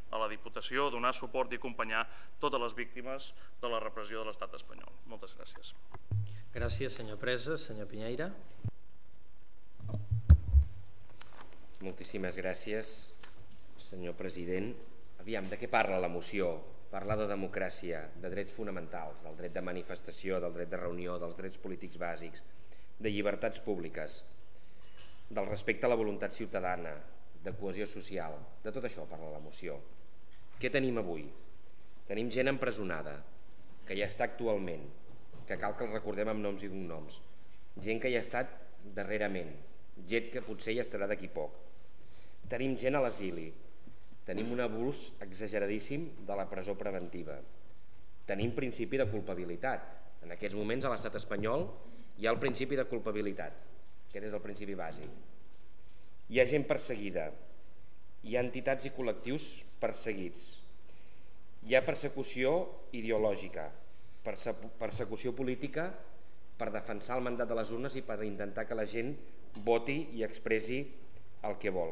a la Diputació, donar suport i acompanyar totes les víctimes de la repressió de l'estat espanyol. Moltes gràcies. Gràcies, senyor Presa. Senyor Pinheira. Moltíssimes gràcies, senyor president. Aviam, de què parla la moció? Parla de democràcia, de drets fonamentals, del dret de manifestació, del dret de reunió, dels drets polítics bàsics, de llibertats públiques, del respecte a la voluntat ciutadana, de cohesió social, de tot això parla la moció. Què tenim avui? Tenim gent empresonada, que ja està actualment, que cal que els recordem amb noms i cognoms, gent que ja ha estat darrerament, gent que potser ja estarà d'aquí poc. Tenim gent a l'exili, tenim un abús exageradíssim de la presó preventiva, tenim principi de culpabilitat. En aquests moments a l'estat espanyol hi ha el principi de culpabilitat, aquest és el principi bàsic. Hi ha gent perseguida, hi ha entitats i col·lectius perseguits, hi ha persecució ideològica, persecució política per defensar el mandat de les urnes i per intentar que la gent voti i expressi el que vol.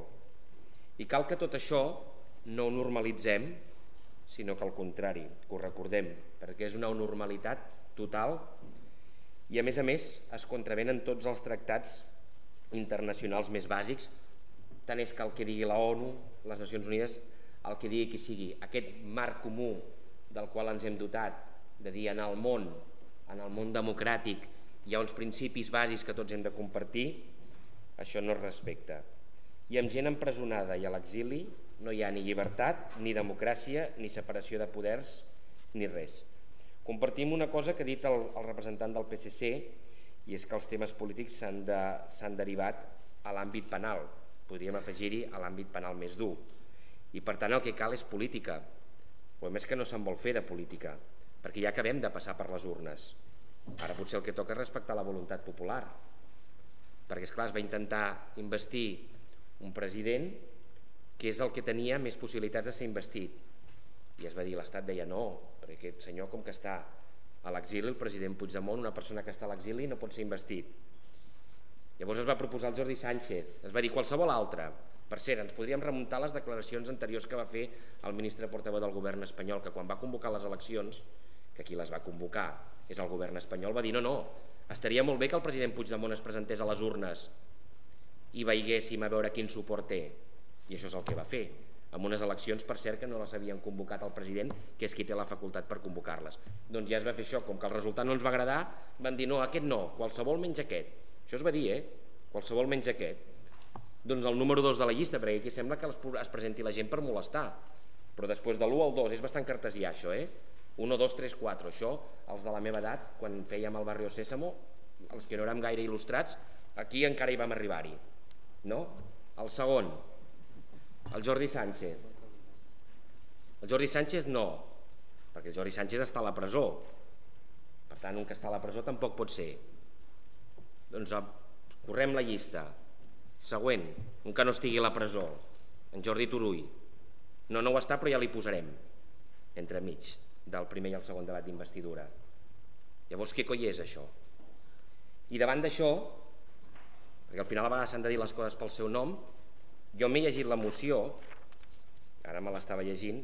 I cal que tot això no ho normalitzem, sinó que al contrari, que ho recordem, perquè és una anormalitat total i a més a més es contravenen tots els tractats internacionals més bàsics, tant és que el que digui la ONU, les Nacions Unides, el que digui qui sigui, aquest marc comú del qual ens hem dotat, de dir en el món, en el món democràtic, hi ha uns principis bàsics que tots hem de compartir, això no es respecta. I amb gent empresonada i a l'exili no hi ha ni llibertat, ni democràcia, ni separació de poders, ni res. Compartim una cosa que ha dit el, el representant del P S C, i és que els temes polítics s'han de, s'han derivat a l'àmbit penal, podríem afegir-hi a l'àmbit penal més dur. I per tant el que cal és política, o a més que no se'n vol fer de política, perquè ja acabem de passar per les urnes. Ara potser el que toca és respectar la voluntat popular, perquè esclar, es va intentar investir un president que és el que tenia més possibilitats de ser investit, i es va dir, l'Estat deia no, perquè aquest senyor com que està a l'exili, el president Puigdemont, una persona que està a l'exili no pot ser investit. Llavors es va proposar el Jordi Sánchez, es va dir qualsevol altre. Per cert, ens podríem remuntar les declaracions anteriors que va fer el ministre portaveu del govern espanyol, que quan va convocar les eleccions, que qui les va convocar és el govern espanyol, va dir no, no, estaria molt bé que el president Puigdemont es presentés a les urnes i veiéssim a veure quin suport té, i això és el que va fer, amb unes eleccions, per cert, que no les havien convocat el president, que és qui té la facultat per convocar-les. Doncs ja es va fer això, com que el resultat no ens va agradar, van dir no, aquest no, qualsevol menys aquest. Això es va dir, eh? Qualsevol menys aquest. Doncs el número dos de la llista, perquè aquí sembla que es presenti la gent per molestar, però després de l'u al dos és bastant cartesià això, eh? un, dos, tres, quatre, això, els de la meva edat, quan fèiem el Barrio Sésamo, els que no érem gaire il·lustrats, aquí encara hi vam arribar-hi, no? El segon, el Jordi Sánchez. El Jordi Sánchez no, perquè el Jordi Sánchez està a la presó, per tant un que està a la presó tampoc pot ser. Doncs correm la llista. Següent, un que no estigui a la presó, en Jordi Turull. No, no ho està, però ja l'hi posarem entremig del primer i el segon debat d'investidura. Llavors, què coi és això? I davant d'això, perquè al final a vegades s'han de dir les coses pel seu nom, jo m'he llegit la moció, ara me l'estava llegint,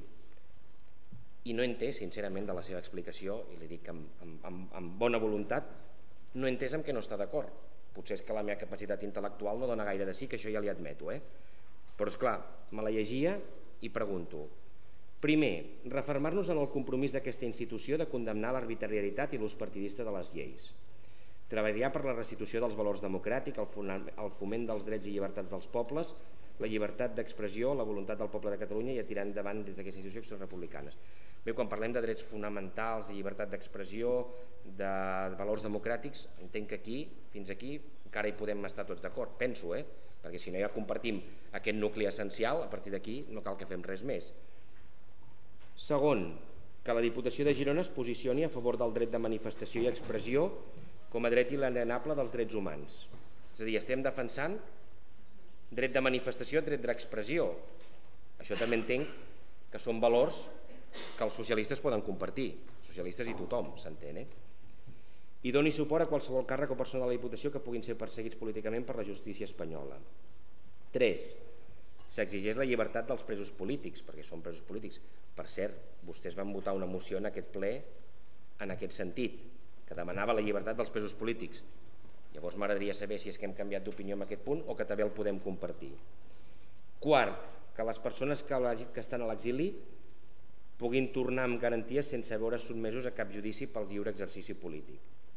i no he entès, sincerament, de la seva explicació, i li dic amb, amb, amb, amb bona voluntat, no he entès amb què no està d'acord. Potser és que la meva capacitat intel·lectual no dona gaire de sí, que això ja li admeto, eh? Però esclar, me la llegia i pregunto. Primer, refermar-nos en el compromís d'aquesta institució de condemnar l'arbitrarietat i l'ús partidista de les lleis. Treballar per la restitució dels valors democràtics, el foment dels drets i llibertats dels pobles, la llibertat d'expressió, la voluntat del poble de Catalunya i a tirar endavant des d'aquesta institució accions republicanes. Bé, quan parlem de drets fonamentals, de llibertat d'expressió, de valors democràtics, entenc que aquí, fins aquí, encara hi podem estar tots d'acord, penso, eh? Perquè si no ja compartim aquest nucli essencial, a partir d'aquí no cal que fem res més. Segon, que la Diputació de Girona es posicioni a favor del dret de manifestació i expressió com a dret inalienable dels drets humans. És a dir, estem defensant dret de manifestació, dret d'expressió. Això també entenc que són valors que els socialistes poden compartir, socialistes i tothom, s'entén, eh? I doni suport a qualsevol càrrec o persona de la Diputació que puguin ser perseguits políticament per la justícia espanyola. tres. s'exigeix la llibertat dels presos polítics, perquè són presos polítics. Per cert, vostès van votar una moció en aquest ple en aquest sentit, que demanava la llibertat dels presos polítics. Llavors m'agradaria saber si és que hem canviat d'opinió en aquest punt o que també el podem compartir. Quart, que les persones que estan a l'exili puguin tornar amb garanties sense veure sotmesos a cap judici pel lliure exercici polític.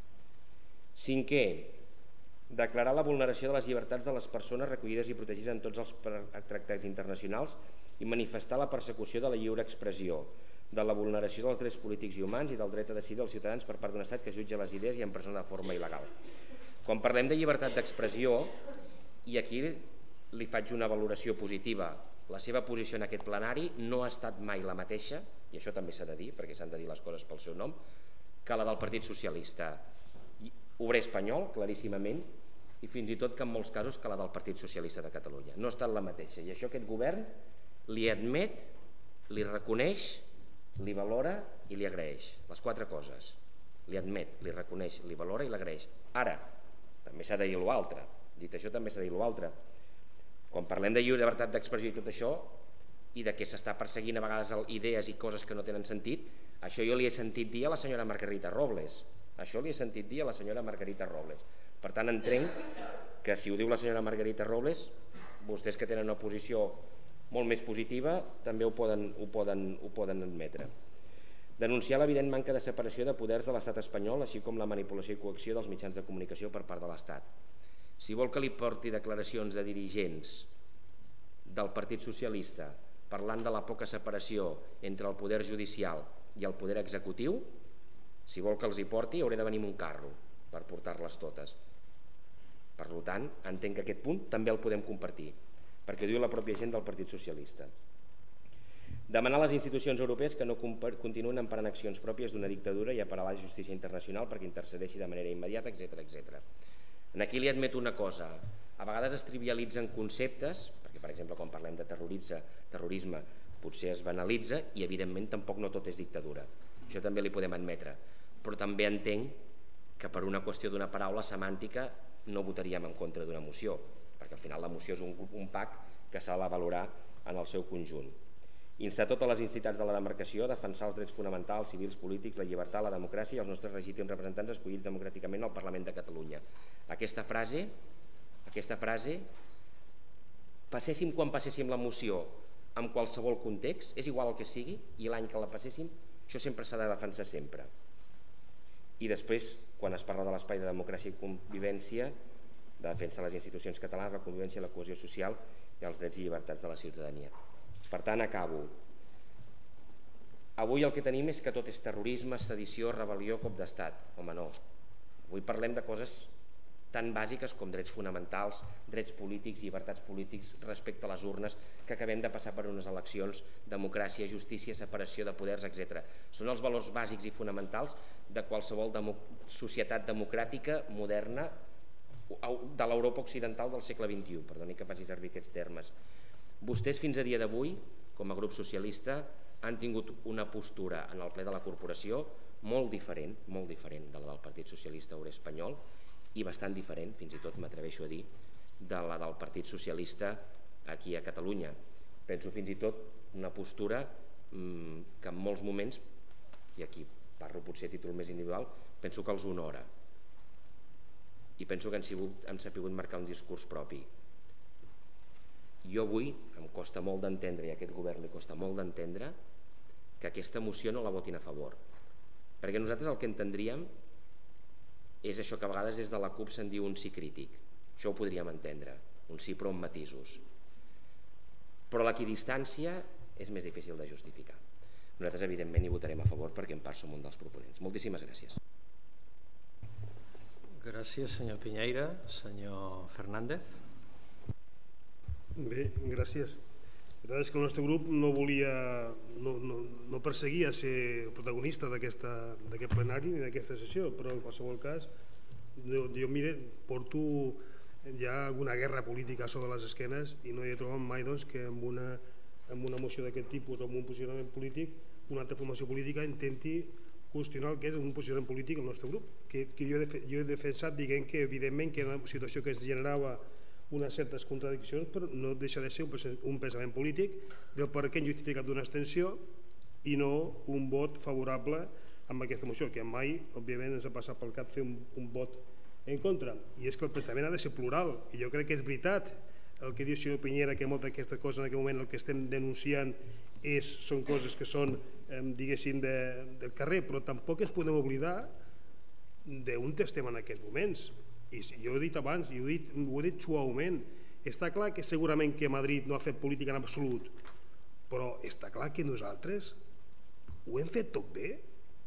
Cinquè, declarar la vulneració de les llibertats de les persones recollides i protegides en tots els tractats internacionals i manifestar la persecució de la lliure expressió, de la vulneració dels drets polítics i humans i del dret a decidir dels ciutadans per part d'un estat que jutja les idees i empresona de forma il·legal. Quan parlem de llibertat d'expressió, i aquí li faig una valoració positiva, la seva posició en aquest plenari no ha estat mai la mateixa, i això també s'ha de dir, perquè s'han de dir les coses pel seu nom, que la del Partit Socialista Obrer Espanyol, claríssimament, i fins i tot que en molts casos que la del Partit Socialista de Catalunya. No ha estat la mateixa, i això aquest govern li admet, li reconeix, li valora i li agraeix. Les quatre coses. Li admet, li reconeix, li valora i l'agraeix. Ara, també s'ha de dir l'altre. Dit això, també s'ha de dir l'altre. Quan parlem de llibertat d'expressió i tot això, i de què s'està perseguint a vegades idees i coses que no tenen sentit, això jo li he sentit dir a la senyora Margarita Robles. Això li he sentit dir a la senyora Margarita Robles. Per tant, entenc que si ho diu la senyora Margarita Robles, vostès que tenen una posició molt més positiva també ho poden, ho poden, ho poden admetre. Denunciar l'evident manca de separació de poders de l'estat espanyol, així com la manipulació i coacció dels mitjans de comunicació per part de l'Estat. Si vol que li porti declaracions de dirigents del Partit Socialista parlant de la poca separació entre el poder judicial i el poder executiu, si vol que els hi porti hauré de venir amb un carro per portar-les totes. Per tant, entenc que aquest punt també el podem compartir, perquè ho diu la pròpia gent del Partit Socialista. Demanar a les institucions europees que no continuïn emparant accions pròpies d'una dictadura i apel·lar a la justícia internacional perquè intercedeixi de manera immediata, etcètera, etcètera. Aquí li admeto una cosa, a vegades es trivialitzen conceptes, perquè per exemple quan parlem de terrorisme potser es banalitza i evidentment tampoc no tot és dictadura, això també li podem admetre, però també entenc que per una qüestió d'una paraula semàntica no votaríem en contra d'una moció, perquè al final la moció és un, un pack que s'ha de valorar en el seu conjunt. Instar totes les entitats de la demarcació a defensar els drets fonamentals, civils, polítics, la llibertat, la democràcia i els nostres legítims representants escollits democràticament al Parlament de Catalunya. Aquesta frase, aquesta frase, passéssim quan passéssim la moció en qualsevol context, és igual el que sigui, i l'any que la passéssim, això sempre s'ha de defensar sempre. I després, quan es parla de l'espai de democràcia i convivència, de defensa de les institucions catalanes, la convivència, la cohesió social i els drets i llibertats de la ciutadania. Per tant, acabo. Avui el que tenim és que tot és terrorisme, sedició, rebel·lió, cop d'estat. Home, no. Avui parlem de coses tan bàsiques com drets fonamentals, drets polítics, llibertats polítics respecte a les urnes, que acabem de passar per unes eleccions, democràcia, justícia, separació de poders, etcètera. Són els valors bàsics i fonamentals de qualsevol demo societat democràtica moderna de l'Europa occidental del segle vint-i-u. Perdoni que faci servir aquests termes. Vostès fins a dia d'avui, com a grup socialista, han tingut una postura en el ple de la corporació molt diferent, molt diferent de la del Partit Socialista Obrer Espanyol i bastant diferent, fins i tot m'atreveixo a dir, de la del Partit Socialista aquí a Catalunya. Penso fins i tot una postura mmm, que en molts moments, i aquí parlo potser a títol més individual, penso que els honora. I penso que han, sigut, han sapigut marcar un discurs propi. Jo avui em costa molt d'entendre, i a aquest govern li costa molt d'entendre, que aquesta moció no la votin a favor. Perquè nosaltres el que entendríem és això que a vegades des de la CUP se'n diu un sí crític. Això ho podríem entendre, un sí però amb matisos. Però l'equidistància és més difícil de justificar. Nosaltres evidentment hi votarem a favor perquè en part som un dels proponents. Moltíssimes gràcies. Gràcies, senyor Piñeira. Senyor Fernández. Bé, gràcies. La veritat és que el nostre grup no volia, no, no, no perseguia ser protagonista d'aquest plenari ni d'aquesta sessió, però en qualsevol cas jo, jo mire, porto ja alguna guerra política sobre les esquenes i no he trobat mai doncs, que amb una, amb una moció d'aquest tipus o amb un posicionament polític una altra formació política intenti qüestionar el que és un posicionament polític al nostre grup, que, que jo, he, jo he defensat dient que evidentment que en la situació que es generava unes certes contradiccions, però no deixa de ser un pensament polític del per què hem justificat d'una abstenció i no un vot favorable amb aquesta moció, que mai, òbviament, ens ha passat pel cap fer un, un vot en contra. I és que el pensament ha de ser plural, i jo crec que és veritat el que diu el senyor Piñera, que moltes d'aquestes coses en aquest moment el que estem denunciant és, són coses que són, eh, diguéssim, de, del carrer, però tampoc ens podem oblidar d'on estem en aquests moments. I jo ho he dit abans, i ho he dit, ho he dit suaument, està clar que segurament que Madrid no ha fet política en absolut, però està clar que nosaltres ho hem fet tot bé,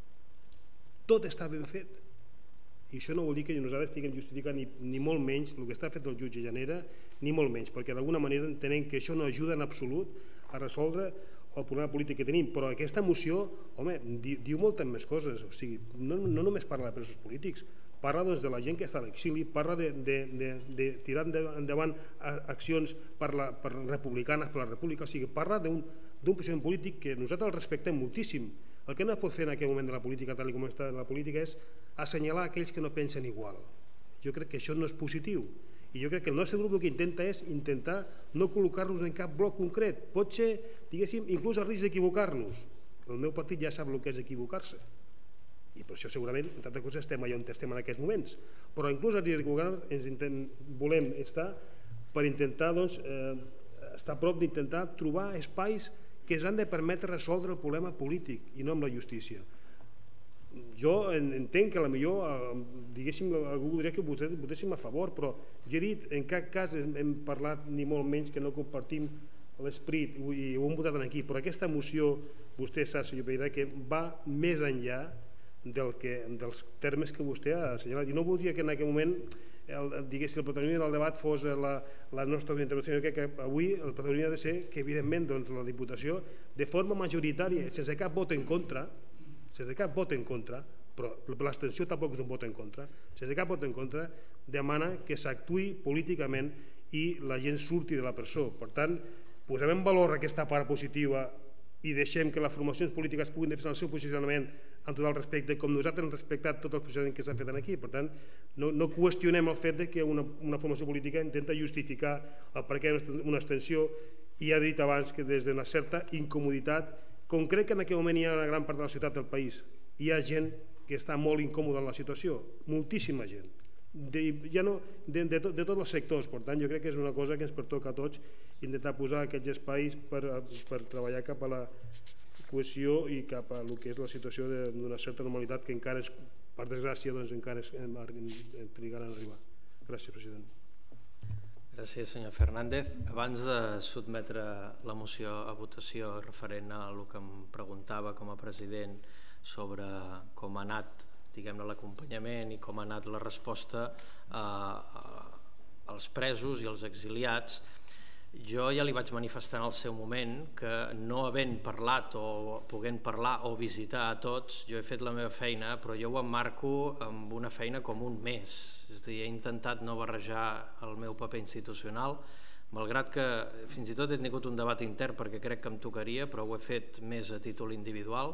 tot està ben fet, i això no vol dir que nosaltres estiguem justificant ni, ni molt menys el que està fet el jutge Llanera, ni molt menys, perquè d'alguna manera entenem que això no ajuda en absolut a resoldre el problema polític que tenim, però aquesta moció, home, di, diu moltes més coses, o sigui, no, no només parla de presos polítics, parla doncs, de la gent que està a l'exili, parla de, de, de, de tirar endavant accions per la, per republicanes, per la república, o sigui, parla d'un posicionament polític que nosaltres el respectem moltíssim. El que no es pot fer en aquest moment de la política, tal com està la política, és assenyalar aquells que no pensen igual. Jo crec que això no és positiu. I jo crec que el nostre grup el que intenta és intentar no col·locar-nos en cap bloc concret. Pot ser, diguéssim, inclús a risc d'equivocar-nos. El meu partit ja sap el que és equivocar-se. I per això segurament, en tantes coses, estem allà on estem en aquests moments. Però inclús a risc d'equivocar-nos ens intent, volem estar per intentar doncs, eh, estar a prop d'intentar trobar espais que ens han de permetre resoldre el problema polític i no amb la justícia. Jo entenc que potser, diguéssim, algú voldria que votéssim a favor, però jo he dit, en cap cas hem parlat ni molt menys que no compartim l'esperit i ho hem votat aquí, però aquesta moció, vostè sap, senyor Peirà, que va més enllà del que, dels termes que vostè ha assenyalat. I no voldria que en aquest moment el, diguéssim, el protagonista del debat fos la, la nostra intervenció. Jo crec que avui el protagonista ha de ser que, evidentment, doncs, la Diputació, de forma majoritària, sense cap vot en contra, sense cap vot en contra, però l'abstenció tampoc és un vot en contra, sense cap vot en contra, demana que s'actuï políticament i la gent surti de la presó. Per tant, posem en valor aquesta part positiva i deixem que les formacions polítiques puguin defensar el seu posicionament amb tot el respecte, com nosaltres hem respectat tots els posicionaments que s'han fet aquí. Per tant, no, no qüestionem el fet de que una, una formació política intenta justificar el per què una abstenció, i ha dit abans que des d'una certa incomoditat, com crec que en aquest moment hi ha una gran part de la ciutat del país, hi ha gent que està molt incòmoda en la situació, moltíssima gent, de, ja no, de, de, to, de tots els sectors. Per tant, jo crec que és una cosa que ens pertoca a tots intentar posar aquests espais per, per treballar cap a la cohesió i cap a el que és la situació d'una certa normalitat que encara, és, per desgràcia, doncs, encara és, en, en, en trigaran a arribar. Gràcies, president. Gràcies, senyor Fernández. Abans de sotmetre la moció a votació referent a el que em preguntava com a president sobre com ha anat, diguem-ne, l'acompanyament i com ha anat la resposta a, a, als presos i als exiliats, jo ja li vaig manifestar en el seu moment que no havent parlat o poguent parlar o visitar a tots, jo he fet la meva feina, però jo ho emmarco amb una feina com un mes. És a dir, he intentat no barrejar el meu paper institucional, malgrat que fins i tot he tingut un debat intern perquè crec que em tocaria, però ho he fet més a títol individual,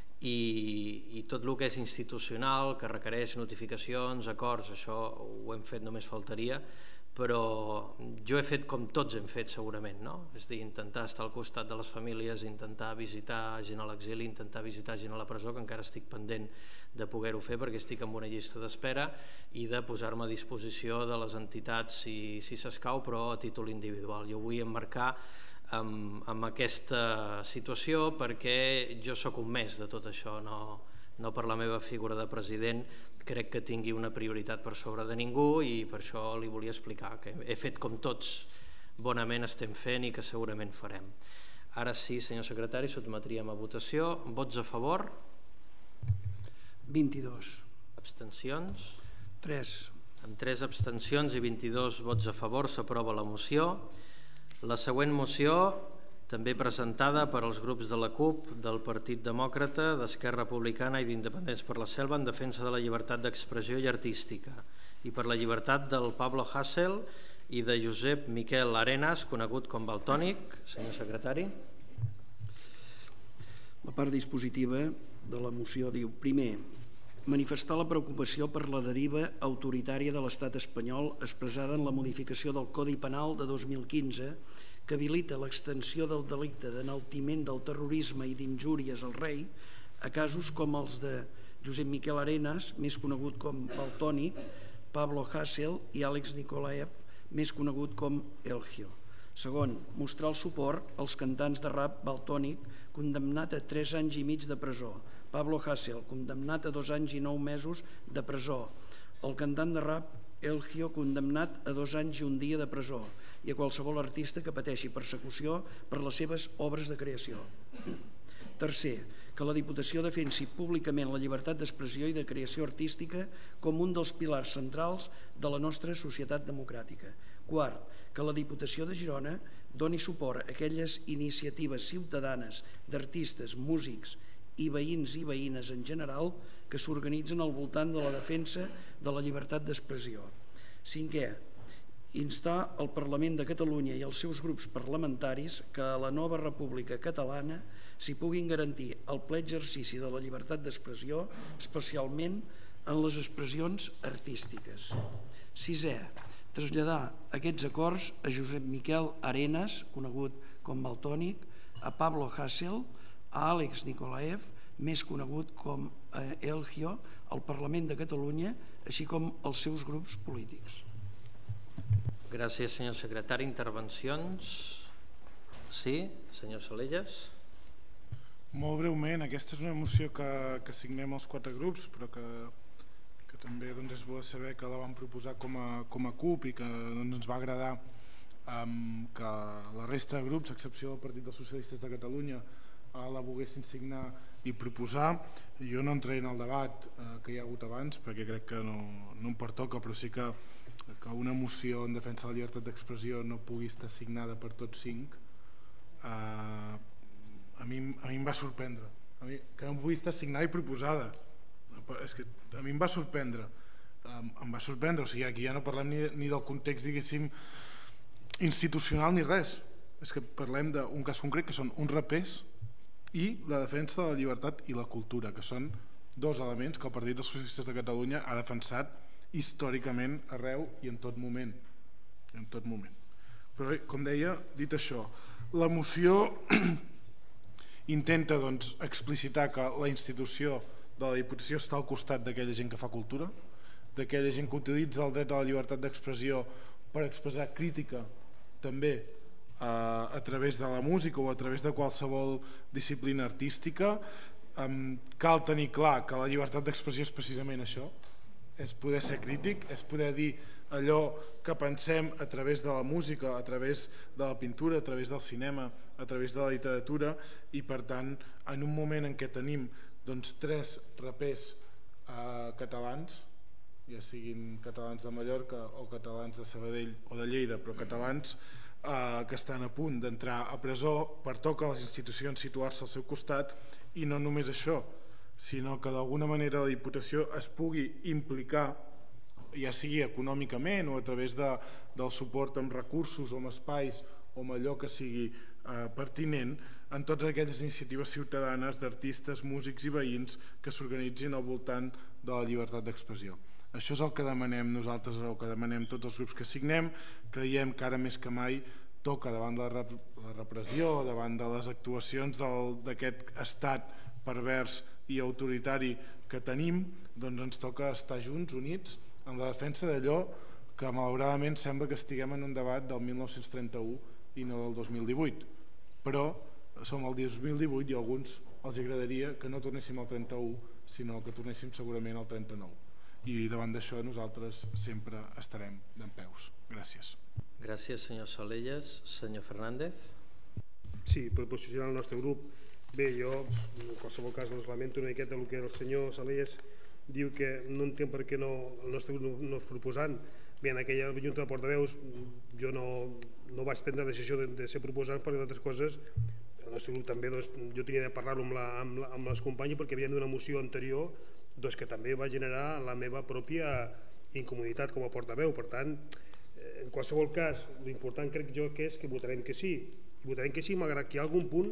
i, i tot el que és institucional, que requereix notificacions, acords, això ho hem fet, només faltaria, però jo he fet com tots hem fet segurament, no? És a dir, intentar estar al costat de les famílies, intentar visitar gent a l'exili, intentar visitar gent a la presó, que encara estic pendent de poder-ho fer perquè estic en una llista d'espera, i de posar-me a disposició de les entitats si, si s'escau, però a títol individual. Jo vull emmarcar amb, amb aquesta situació perquè jo sóc un mes de tot això, no, no per la meva figura de president crec que tingui una prioritat per sobre de ningú, i per això li volia explicar que he fet com tots bonament estem fent i que segurament farem. Ara sí, senyor secretari, sotmetríem a votació. Vots a favor? vint-i-dos. Abstencions? tres. Amb tres abstencions i vint-i-dos vots a favor s'aprova la moció. La següent moció, també presentada per als grups de la CUP, del Partit Demòcrata, d'Esquerra Republicana i d'Independents per la Selva, en defensa de la llibertat d'expressió i artística, i per la llibertat del Pablo Hasél i de Josep Miquel Arenas, conegut com Valtònic. Senyor secretari. La part dispositiva de la moció diu: primer, Manifestar la preocupació per la deriva autoritària de l'estat espanyol expressada en la modificació del Codi Penal de dos mil quinze que habilita l'extensió del delicte d'enaltiment del terrorisme i d'injúries al rei a casos com els de Josep Miquel Arenas, més conegut com Valtònic, Pablo Hasél i Àlex Nikolaev, més conegut com Elgio. Segon, mostrar el suport als cantants de rap Valtònic, condemnat a tres anys i mig de presó, Pablo Hasél, condemnat a dos anys i nou mesos de presó, el cantant de rap Elgio, condemnat a dos anys i un dia de presó, i a qualsevol artista que pateixi persecució per les seves obres de creació. Tercer, que la Diputació defensi públicament la llibertat d'expressió i de creació artística com un dels pilars centrals de la nostra societat democràtica. Quart, que la Diputació de Girona doni suport a aquelles iniciatives ciutadanes d'artistes, músics i veïns i veïnes en general que s'organitzen al voltant de la defensa de la llibertat d'expressió. Cinquè, instar el Parlament de Catalunya i els seus grups parlamentaris que a la nova República Catalana s'hi puguin garantir el ple exercici de la llibertat d'expressió, especialment en les expressions artístiques. Sisè, traslladar aquests acords a Josep Miquel Arenas, conegut com Valtònic, a Pablo Hasél, a Àlex Nikolaev, més conegut com Elgio, al Parlament de Catalunya, així com als seus grups polítics. Gràcies, senyor secretari. Intervencions? Sí, senyor Salellas. Molt breument, aquesta és una moció que, que signem els quatre grups, però que, que també doncs, és bo saber que la vam proposar com a, com a CUP i que doncs, ens va agradar um, que la resta de grups, a excepció del Partit dels Socialistes de Catalunya, uh, la volguessin signar i proposar. Jo no entraré en el debat uh, que hi ha hagut abans, perquè crec que no, no em pertoca, però sí que, que una moció en defensa de la llibertat d'expressió no pugui estar signada per tots cinc, uh, A mi, a mi em va sorprendre a mi, que no pugui estar signada i proposada. És que a mi em va sorprendre em, em va sorprendre, o sigui, aquí ja no parlem ni, ni del context, diguéssim, institucional ni res, és que parlem d'un cas concret que són uns rapers i la defensa de la llibertat i la cultura, que són dos elements que el Partit dels Socialistes de Catalunya ha defensat històricament arreu i en tot moment en tot moment. Però, com deia, dit això, la moció intenta doncs, explicitar que la institució de la Diputació està al costat d'aquella gent que fa cultura, d'aquella gent que utilitza el dret a la llibertat d'expressió per expressar crítica també a, a través de la música o a través de qualsevol disciplina artística. Um, cal tenir clar que la llibertat d'expressió és precisament això, és poder ser crític, és poder dir allò que pensem a través de la música, a través de la pintura, a través del cinema, a través de la literatura, i per tant en un moment en què tenim doncs, tres rapers eh, catalans, ja siguin catalans de Mallorca o catalans de Sabadell o de Lleida, però catalans eh, que estan a punt d'entrar a presó, pertoca a les institucions situar-se al seu costat, i no només això, sinó que d'alguna manera la Diputació es pugui implicar, ja sigui econòmicament o a través de, del suport amb recursos o amb espais o amb allò que sigui eh, pertinent, en totes aquelles iniciatives ciutadanes d'artistes, músics i veïns que s'organitzin al voltant de la llibertat d'expressió. Això és el que demanem nosaltres, el que demanem tots els grups que signem. Creiem que ara més que mai toca, davant de la, rep la repressió, davant de les actuacions d'aquest estat pervers i autoritari que tenim, doncs ens toca estar junts, units, en la defensa d'allò que malauradament sembla que estiguem en un debat del mil nou-cents trenta-u i no del dos mil divuit, però som al dos mil divuit i a alguns els agradaria que no tornéssim al trenta-u, sinó que tornéssim segurament al trenta-nou, i davant d'això nosaltres sempre estarem dempeus. Gràcies. Gràcies, senyor Salellas. Senyor Fernández. Sí, per posicionar el nostre grup. Bé, jo en qualsevol cas doncs, lamento una miqueta el que el senyor Salellas diu, que no entenc per què no, el nostre grup no és proposant. Bé, en aquella junta de portaveus jo no, no vaig prendre la decisió de, de ser proposant, perquè d'altres coses el nostre grup també, doncs, jo tenia de parlar-ho amb, la, amb, la, amb les companyes, perquè havien d'una moció anterior doncs, que també va generar la meva pròpia incomoditat com a portaveu. Per tant, en qualsevol cas, l'important crec jo que és que votarem que sí, i votarem que sí malgrat que hi ha algun punt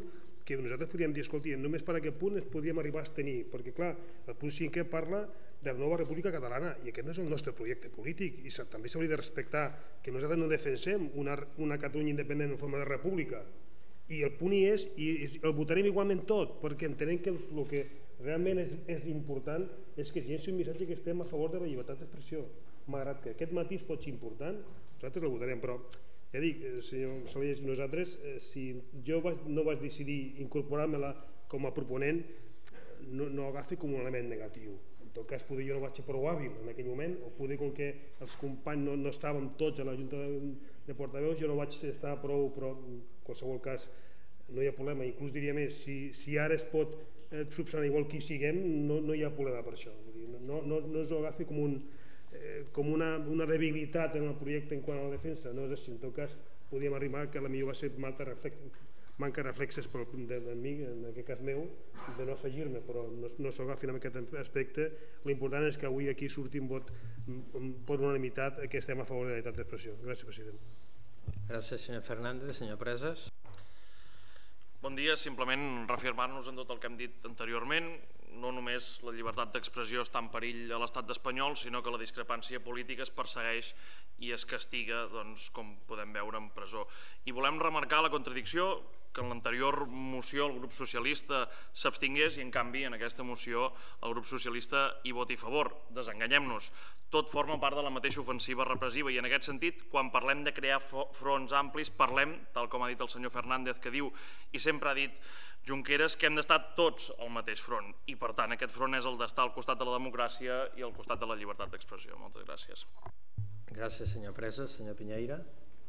que nosaltres podríem dir, escolti, només per aquest punt es podríem arribar a abstenir, perquè clar, el punt cinquè parla de la nova República Catalana i aquest no és el nostre projecte polític i també s'hauria de respectar que nosaltres no defensem una, una Catalunya independent en forma de república i el punt hi és i el votarem igualment tot perquè entenem que el que realment és, és important és que es llenci un missatge que estem a favor de la llibertat d'expressió, malgrat que aquest matís pot ser important, nosaltres el votarem, però ja dic, senyor Salellas, nosaltres, eh, si jo vaig, no vaig decidir incorporar-me-la com a proponent, no, no agafi com un element negatiu. En tot cas, poder jo no vaig ser prou hàbil en aquell moment, o poder com que els companys no, no estàvem tots a la Junta de, de Portaveus, jo no vaig estar prou, però en qualsevol cas no hi ha problema. Inclús diria més, si, si ara es pot eh, subsanar igual qui siguem, no, no hi ha problema per això. Vull dir, no, no, no us ho agafi com un... com una, una debilitat en el projecte en quant a la defensa, no és així. En tot cas podríem arribar que la millor va ser manca de reflexes per de, de mi, en aquest cas meu, de no afegir-me, però no, no s'agafin en aquest aspecte. L'important és que avui aquí surti un vot per unanimitat que estem a favor de la llibertat d'expressió. Gràcies, president. Gràcies, senyor Fernández. Senyor Presas. Bon dia, simplement reafirmar-nos en tot el que hem dit anteriorment. No només la llibertat d'expressió està en perill a l'estat espanyol, sinó que la discrepància política es persegueix i es castiga, doncs, com podem veure, en presó. I volem remarcar la contradicció que en l'anterior moció el grup socialista s'abstingués i en canvi en aquesta moció el grup socialista hi voti a favor. Desenganyem-nos. Tot forma part de la mateixa ofensiva repressiva i en aquest sentit, quan parlem de crear fronts amplis, parlem, tal com ha dit el senyor Fernández, que diu i sempre ha dit Junqueras, que hem d'estar tots al mateix front i per tant aquest front és el d'estar al costat de la democràcia i al costat de la llibertat d'expressió. Moltes gràcies. Gràcies, senyor Presas. Senyor Piñeira.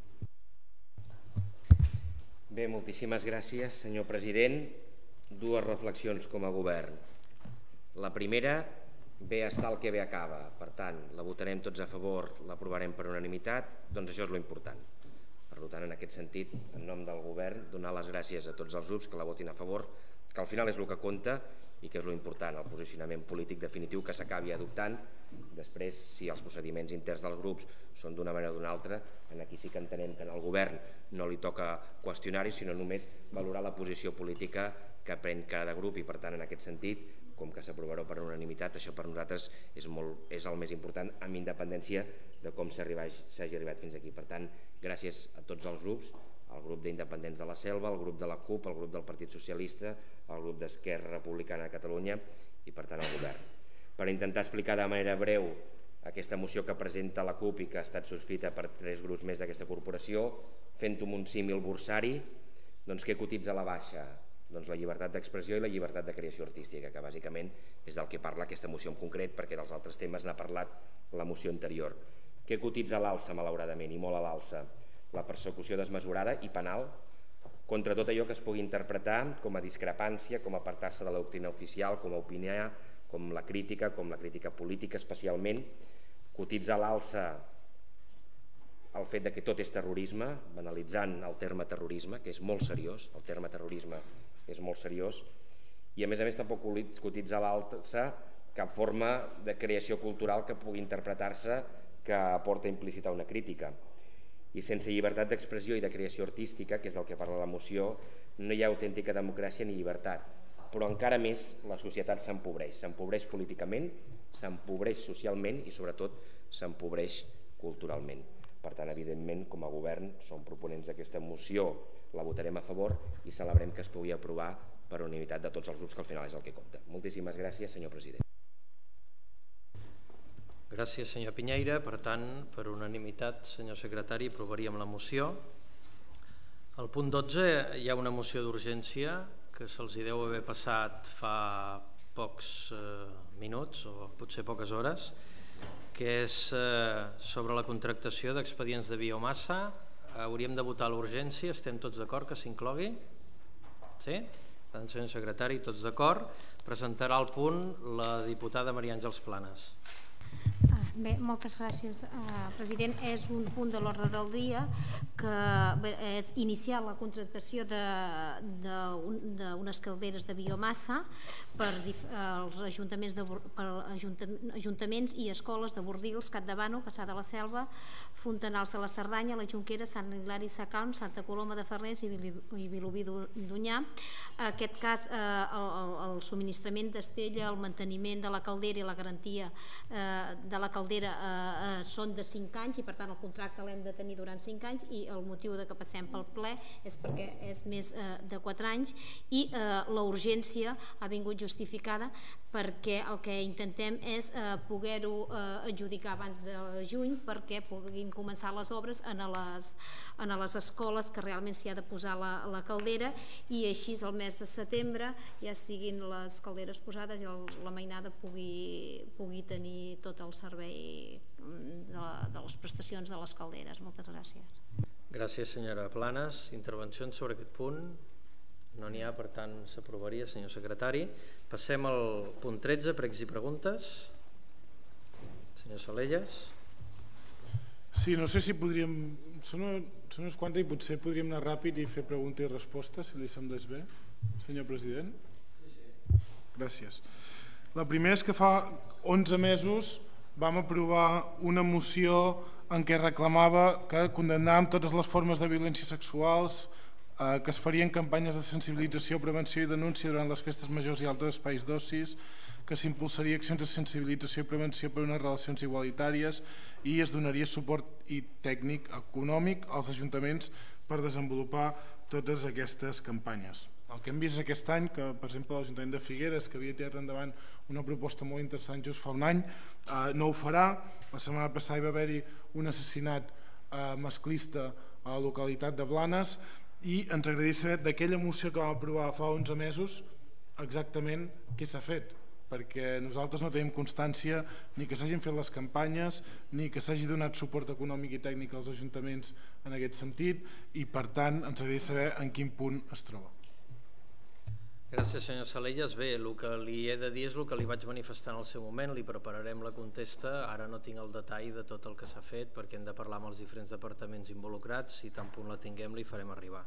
Bé, moltíssimes gràcies, senyor president. Dues reflexions com a govern. La primera, bé està el que bé acaba. Per tant, la votarem tots a favor, l'aprovarem per unanimitat, doncs això és lo important. Per tant, en aquest sentit, en nom del govern, donar les gràcies a tots els grups que la votin a favor, que al final és el que compta i que és lo important, el posicionament polític definitiu que s'acabi adoptant. Després, si els procediments interns dels grups són d'una manera o d'una altra, aquí sí que entenem que al govern no li toca qüestionar-hi, sinó només valorar la posició política que pren cada grup i, per tant, en aquest sentit, com que s'aprovarà per unanimitat, això per nosaltres és, molt, és el més important, amb independència de com s'hagi arribat fins aquí. Per tant, gràcies a tots els grups, al grup d'Independents de la Selva, al grup de la CUP, al grup del Partit Socialista, al grup d'Esquerra Republicana de Catalunya i, per tant, al govern. Per intentar explicar de manera breu aquesta moció que presenta la CUP i que ha estat subscrita per tres grups més d'aquesta corporació, fent-ho amb un símil bursari, doncs què cotitza a la baixa? Doncs la llibertat d'expressió i la llibertat de creació artística, que bàsicament és del que parla aquesta moció en concret, perquè dels altres temes n'ha parlat la moció anterior. Què cotitza a l'alça, malauradament, i molt a l'alça? La persecució desmesurada i penal contra tot allò que es pugui interpretar com a discrepància, com a apartar-se de la doctrina oficial, com a opiniar, com la crítica, com la crítica política especialment. Cotitza a l'alça el fet de que tot és terrorisme, banalitzant el terme terrorisme, que és molt seriós, el terme terrorisme és molt seriós, i a més a més tampoc cotitza a l'alça cap forma de creació cultural que pugui interpretar-se que aporta implícita una crítica. I sense llibertat d'expressió i de creació artística, que és del que parla la moció, no hi ha autèntica democràcia ni llibertat, però encara més la societat s'empobreix, s'empobreix políticament, s'empobreix socialment i sobretot s'empobreix culturalment. Per tant, evidentment, com a govern som proponents d'aquesta moció, la votarem a favor i celebrem que es pugui aprovar per unanimitat de tots els grups, que al final és el que compta. Moltíssimes gràcies, senyor president. Gràcies, senyor Piñeira. Per tant, per unanimitat, senyor secretari, aprovaríem la moció. Al punt dotze hi ha una moció d'urgència que se'ls deu haver passat fa pocs eh, minuts o potser poques hores, que és eh, sobre la contractació d'expedients de biomassa. Hauríem de votar l'urgència. Estem tots d'acord que s'inclogui? Sí? Per tant, senyor secretari, tots d'acord. Presentarà el punt la diputada Maria Àngels Planes. Bé, moltes gràcies, president. És un punt de l'ordre del dia que és iniciar la contractació d'unes calderes de biomassa per als ajuntaments i escoles de Bordils, Capdavano, Cassà de la Selva, Fontanals de la Cerdanya, la Jonquera, Sant Hilari Sacalm, Santa Coloma de Farners i Vilobí d'Onyar. En aquest cas, el subministrament d'estella, el manteniment de la caldera i la garantia de la caldera són de cinc anys i per tant el contracte l'hem de tenir durant cinc anys i el motiu que passem pel ple és perquè és més de quatre anys i la urgència ha vingut justificada perquè el que intentem és poder-ho adjudicar abans de juny perquè puguin començar les obres en les escoles que realment s'hi ha de posar la caldera i així el mes de setembre ja estiguin les calderes posades i la mainada pugui tenir tot el servei de les prestacions de les calderes. Moltes gràcies. Gràcies, senyora Planes. Intervencions sobre aquest punt? No n'hi ha, per tant s'aprovaria, senyor secretari. Passem al punt tretze, pregs i preguntes. Senyor Salellas. Sí, no sé si podríem... Són unes quantes i potser podríem anar ràpid i fer pregunta i resposta, si li semblés bé, senyor president. Gràcies. La primera és que fa onze mesos vam aprovar una moció en què reclamava que condemnàvem totes les formes de violències sexuals, que es farien campanyes de sensibilització, prevenció i denúncia durant les festes majors i altres espais d'ocis, que s'impulsaria accions de sensibilització i prevenció per a unes relacions igualitàries i es donaria suport i tècnic econòmic als ajuntaments per desenvolupar totes aquestes campanyes. El que hem vist aquest any, que per exemple l'Ajuntament de Figueres, que havia tirat endavant una proposta molt interessant just fa un any, no ho farà. La setmana passada hi va haver-hi un assassinat masclista a la localitat de Blanes i ens agradaria saber d'aquella moció que vam aprovar fa onze mesos exactament què s'ha fet, perquè nosaltres no tenim constància ni que s'hagin fet les campanyes ni que s'hagi donat suport econòmic i tècnic als ajuntaments en aquest sentit i per tant ens agradaria saber en quin punt es troba. Gràcies, senyor Salellas. Bé, el que li he de dir és el que li vaig manifestar en el seu moment, li prepararem la contesta, ara no tinc el detall de tot el que s'ha fet perquè hem de parlar amb els diferents departaments involucrats i tan punt la tinguem li farem arribar.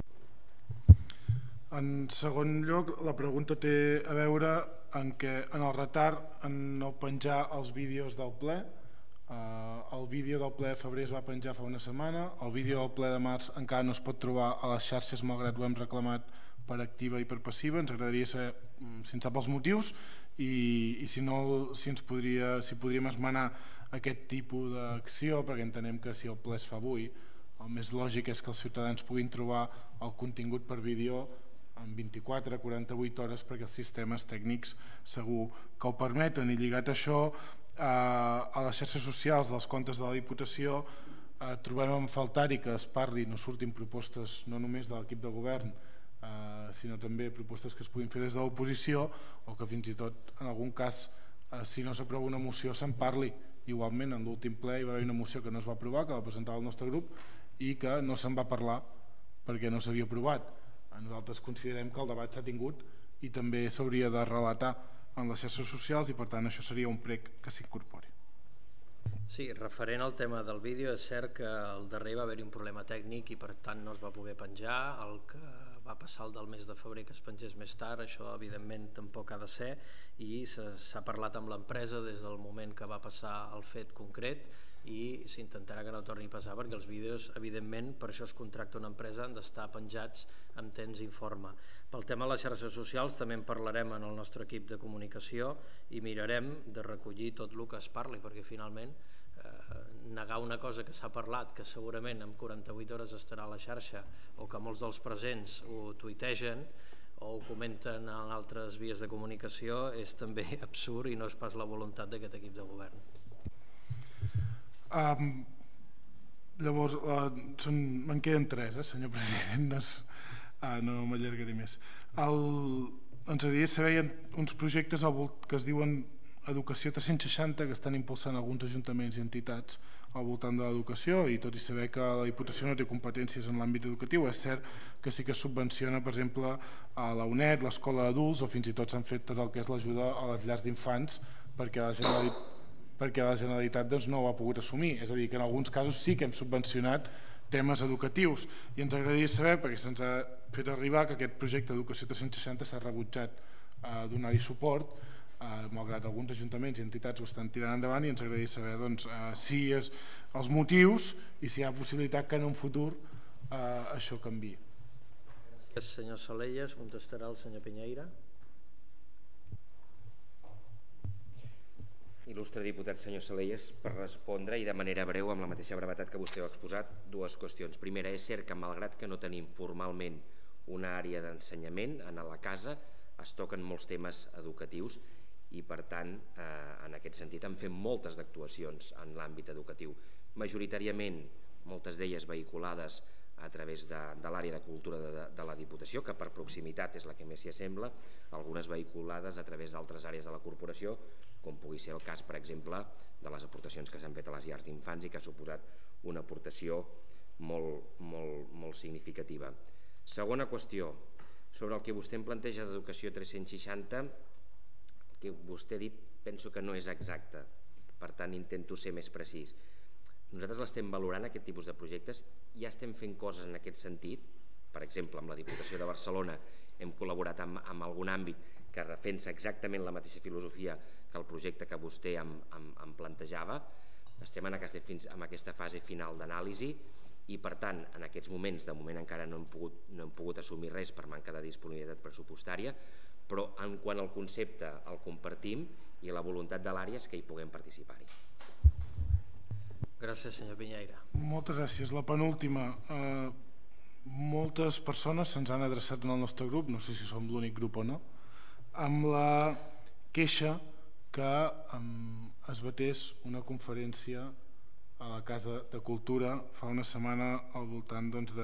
En segon lloc, la pregunta té a veure en què en el retard en no penjar els vídeos del ple. El vídeo del ple de febrer es va penjar fa una setmana, el vídeo del ple de març encara no es pot trobar a les xarxes malgrat ho hem reclamat per activa i per passiva. Ens agradaria saber si en sap els motius i, i si no, si ens podria, si podríem esmenar aquest tipus d'acció, perquè entenem que si el ple es fa avui, el més lògic és que els ciutadans puguin trobar el contingut per vídeo en vint-i-quatre a quaranta-vuit hores perquè els sistemes tècnics segur que ho permeten. I lligat a això, a les xarxes socials dels comptes de la Diputació trobem a faltar-hi que es parli, no surtin propostes no només de l'equip de govern sinó també propostes que es puguin fer des de l'oposició o que fins i tot en algun cas si no s'aprova una moció se'n parli. Igualment en l'últim ple hi va haver una moció que no es va aprovar, que la presentava el nostre grup i que no se'n va parlar perquè no s'havia aprovat. Nosaltres considerem que el debat s'ha tingut i també s'hauria de relatar en les xarxes socials i per tant això seria un prec que s'incorpori. Sí, referent al tema del vídeo, és cert que al darrer va haver-hi un problema tècnic i per tant no es va poder penjar. El que va passar el del mes de febrer que es pengés més tard, això evidentment tampoc ha de ser i s'ha parlat amb l'empresa des del moment que va passar el fet concret i s'intentarà que no torni a passar perquè els vídeos, evidentment, per això es contracta una empresa, han d'estar penjats amb temps i forma. Pel tema de les xarxes socials també en parlarem en el nostre equip de comunicació i mirarem de recollir tot el que es parli perquè finalment negar una cosa que s'ha parlat, que segurament en quaranta-vuit hores estarà a la xarxa o que molts dels presents ho tuitegen o ho comenten en altres vies de comunicació és també absurd i no és pas la voluntat d'aquest equip de govern. Um, llavors, uh, són, me'n queden tres, eh, senyor president, no, és, uh, no m'allargaré més. El, ens agradaria saber uns projectes que es diuen Educació tres-cents seixanta que estan impulsant alguns ajuntaments i entitats al voltant de l'educació i tot i saber que la Diputació no té competències en l'àmbit educatiu, és cert que sí que es subvenciona, per exemple, a la U N E D, l'escola d'adults o fins i tot s'han fet tot el que és l'ajuda a les llars d'infants perquè la Generalitat perquè la Generalitat doncs, no ho ha pogut assumir. És a dir, que en alguns casos sí que hem subvencionat temes educatius i ens agradaria saber, perquè se'ns ha fet arribar que aquest projecte d'Educació tres-cents seixanta s'ha rebutjat a donar-hi suport, eh, malgrat alguns ajuntaments i entitats ho estan tirant endavant, i ens agradaria saber doncs, eh, si és els motius i si hi ha possibilitat que en un futur eh, això canviï. Gràcies, senyor Salellas. Contestarà el senyor Pinheira. Il·lustre diputat senyor Salellas, per respondre i de manera breu, amb la mateixa brevetat que vostè ha exposat, dues qüestions. Primera, és cert que malgrat que no tenim formalment una àrea d'ensenyament, a la casa es toquen molts temes educatius i per tant, eh, en aquest sentit, en fem moltes d'actuacions en l'àmbit educatiu. Majoritàriament, moltes d'elles vehiculades a través de, de l'àrea de cultura de, de, de la Diputació, que per proximitat és la que més s'hi assembla, algunes vehiculades a través d'altres àrees de la corporació, com pugui ser el cas, per exemple, de les aportacions que s'han fet a les llars d'infants i que ha suposat una aportació molt, molt, molt significativa. Segona qüestió, sobre el que vostè em planteja d'Educació tres-cents seixanta, el que vostè ha dit penso que no és exacte, per tant intento ser més precís. Nosaltres l'estem valorant, aquest tipus de projectes, ja estem fent coses en aquest sentit, per exemple, amb la Diputació de Barcelona hem col·laborat amb, amb algun àmbit que defensa exactament la mateixa filosofia que el projecte que vostè em, em, em plantejava. Estem en aquesta, fins, en aquesta fase final d'anàlisi i per tant en aquests moments, de moment encara no hem pogut, no hem pogut assumir res per manca de disponibilitat pressupostària, però en quant al concepte el compartim i la voluntat de l'àrea és que hi puguem participar-hi. Gràcies, senyor Pinheira. Moltes gràcies. La penúltima. Eh, moltes persones se'ns han adreçat en el nostre grup, no sé si som l'únic grup o no, amb la queixa que um, es batés una conferència a la Casa de Cultura fa una setmana al voltant doncs,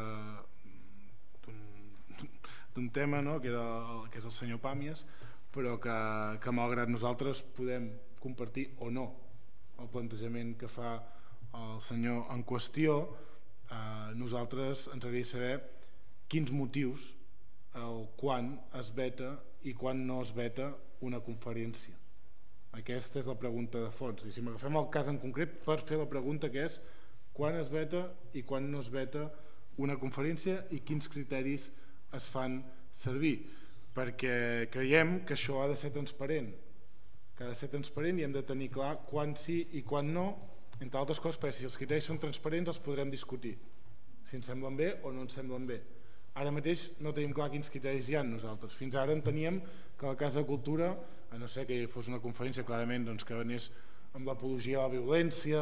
d'un tema, no? que, era el, que és el senyor Pàmies, però que, que malgrat nosaltres podem compartir o no el plantejament que fa el senyor en qüestió, eh, nosaltres ens agradaria saber quins motius, el quan es veta i quan no es veta una conferència. Aquesta és la pregunta de fons. I si m'agafem el cas en concret per fer la pregunta que és quan es veta i quan no es veta una conferència i quins criteris es fan servir, perquè creiem que això ha de ser transparent, que ha de ser transparent i hem de tenir clar quan sí i quan no, entre altres coses, perquè si els criteris són transparents els podrem discutir, si ens semblen bé o no ens semblen bé. Ara mateix no tenim clar quins criteris hi ha nosaltres. Fins ara enteníem que la Casa de Cultura, a no ser que hi fos una conferència clarament doncs, que anés amb l'apologia a la violència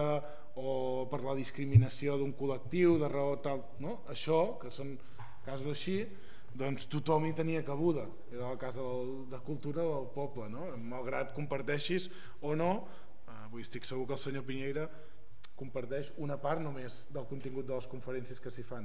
o per la discriminació d'un col·lectiu de raó tal, no? Això, que són casos així, doncs tothom hi tenia cabuda, era la Casa de Cultura del poble, no? Malgrat comparteixis o no, avui estic segur que el senyor Pinheira comparteix una part només del contingut de les conferències que s'hi fan,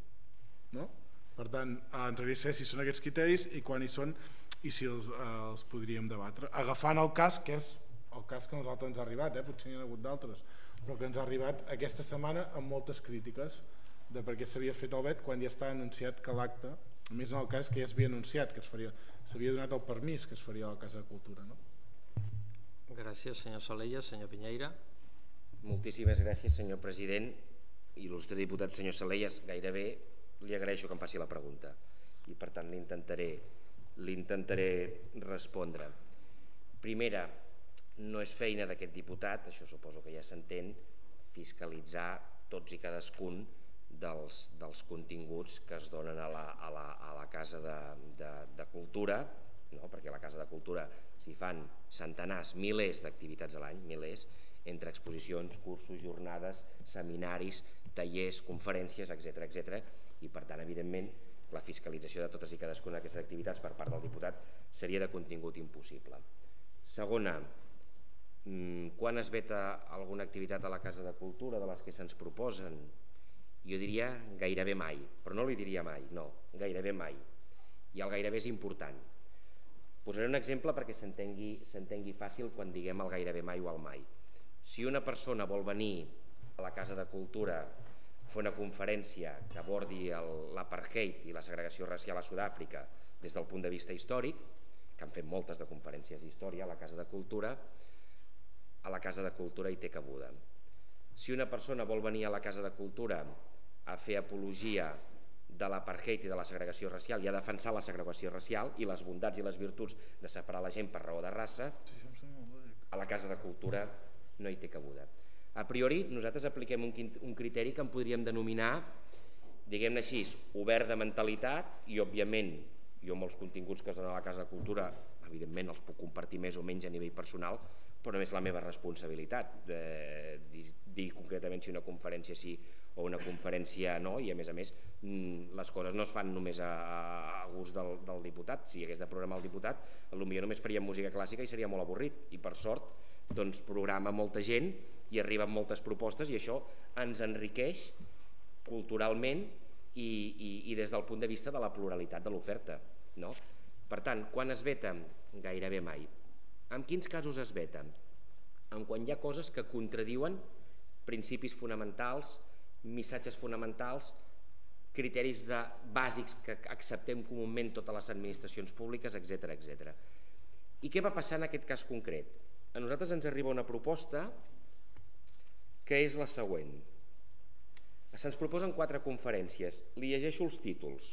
no? Per tant, ens agradaria saber si són aquests criteris i quan hi són i si els, eh, els podríem debatre, agafant el cas que és el cas que a nosaltres ens ha arribat, eh? Potser n'hi ha hagut d'altres, però que ens ha arribat aquesta setmana amb moltes crítiques de per què s'havia fet el vet quan ja està anunciat que l'acte, a més en el cas que ja s'havia anunciat que s'havia donat el permís que es faria a la Casa de Cultura, no? Gràcies, senyor Salellas. Senyor Pinheira. Moltíssimes gràcies, senyor president. Il·lustre diputat senyor Salellas, gairebé li agraeixo que em faci la pregunta i per tant l'intentaré l'intentaré respondre. Primera, no és feina d'aquest diputat, això suposo que ja s'entén, fiscalitzar tots i cadascun dels, dels continguts que es donen a la, a la, a la Casa de, de, de Cultura, no? Perquè a la Casa de Cultura s'hi fan centenars, milers d'activitats a l'any, milers, entre exposicions, cursos, jornades, seminaris, tallers, conferències, etcètera, etcètera, i per tant, evidentment, la fiscalització de totes i cadascuna d'aquestes activitats per part del diputat seria de contingut impossible. Segona, quan es veta alguna activitat a la Casa de Cultura de les que se'ns proposen? Jo diria gairebé mai, però no li diria mai, no, gairebé mai. I el gairebé és important. Posaré un exemple perquè s'entengui fàcil quan diguem el gairebé mai o el mai. Si una persona vol venir a la Casa de Cultura a fer una conferència que abordi l'apartheid i la segregació racial a Sud-àfrica des del punt de vista històric, que han fet moltes de conferències d'història a la Casa de Cultura, a la Casa de Cultura hi té cabuda. Si una persona vol venir a la Casa de Cultura a fer apologia de l'apartheid i de la segregació racial i a defensar la segregació racial i les bondats i les virtuts de separar la gent per raó de raça, a la Casa de Cultura no hi té cabuda. A priori, nosaltres apliquem un criteri que en podríem denominar, diguem-ne així, obert de mentalitat, i òbviament jo molts continguts que es donen a la Casa de Cultura evidentment els puc compartir més o menys a nivell personal, però no és la meva responsabilitat de dir concretament si una conferència sí o una conferència no, i a més a més les coses no es fan només a gust del diputat. Si hagués de programar el diputat, potser només faríem música clàssica i seria molt avorrit, i per sort doncs programa molta gent i arriben moltes propostes, i això ens enriqueix culturalment i des del punt de vista de la pluralitat de l'oferta. Per tant, quan es veta? Gairebé mai. En quins casos es veta? En quan hi ha coses que contradiuen principis fonamentals, missatges fonamentals, criteris bàsics que acceptem comúment totes les administracions públiques, etcètera, etcètera. I què va passar en aquest cas concret? A nosaltres ens arriba una proposta que és la següent. Se'ns proposen quatre conferències. Li llegeixo els títols.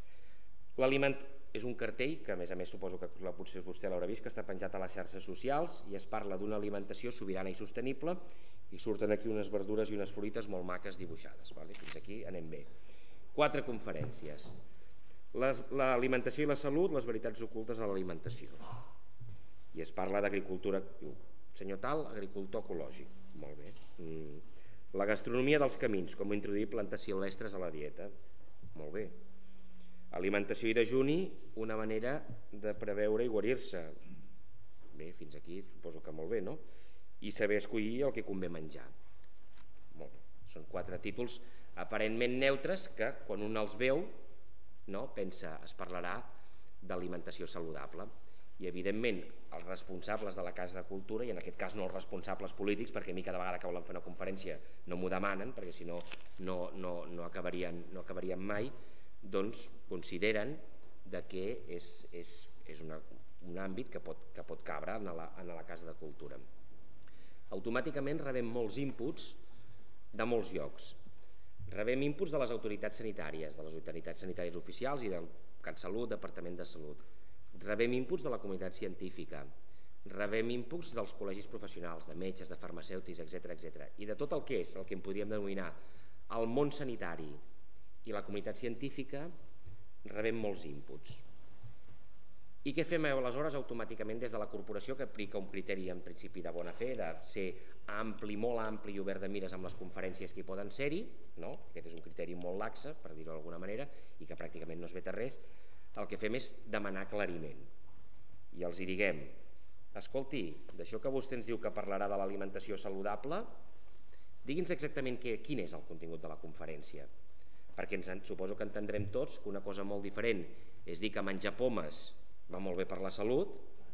És un cartell que a més a més suposo que potser vostè l'haurà vist, que està penjat a les xarxes socials, i es parla d'una alimentació sobirana i sostenible, i surten aquí unes verdures i unes fruites molt maques dibuixades. Fins aquí anem bé. Quatre conferències. L'alimentació i la salut, les veritats ocultes a l'alimentació. I es parla d'agricultura, senyor tal, agricultor ecològic. Molt bé. La gastronomia dels camins, com introduir plantes silvestres a la dieta. Molt bé. Alimentació i dejuni, una manera de preveure i guarir-se. Bé, fins aquí suposo que molt bé, no? I saber escollir el que convé menjar. Molt bé. Són quatre títols aparentment neutres que quan un els veu pensa, es parlarà d'alimentació saludable. I evidentment els responsables de la Casa de Cultura, i en aquest cas no els responsables polítics, perquè a mi cada vegada que volen fer una conferència no m'ho demanen, perquè si no no acabarien mai, doncs consideren que és un àmbit que pot cabre en la Casa de Cultura. Automàticament rebem molts inputs de molts llocs. Rebem inputs de les autoritats sanitàries, de les autoritats sanitàries oficials i del CatSalut, Departament de Salut. Rebem inputs de la comunitat científica, rebem inputs dels col·legis professionals, de metges, de farmacèutics, etcètera, i de tot el que és el que en podríem denominar el món sanitari i la comunitat científica, rebem molts inputs. I què fem aleshores automàticament des de la corporació, que aplica un criteri en principi de bona fe, de ser ampli, molt ampli i obert de mires amb les conferències que hi poden ser-hi, aquest és un criteri molt laxe, per dir-ho d'alguna manera, i que pràcticament no es veta res, el que fem és demanar aclariment. I els hi diguem, escolti, d'això que vostè ens diu que parlarà de l'alimentació saludable, digui'ns exactament quin és el contingut de la conferència, perquè suposo que entendrem tots que una cosa molt diferent és dir que menjar pomes va molt bé per la salut,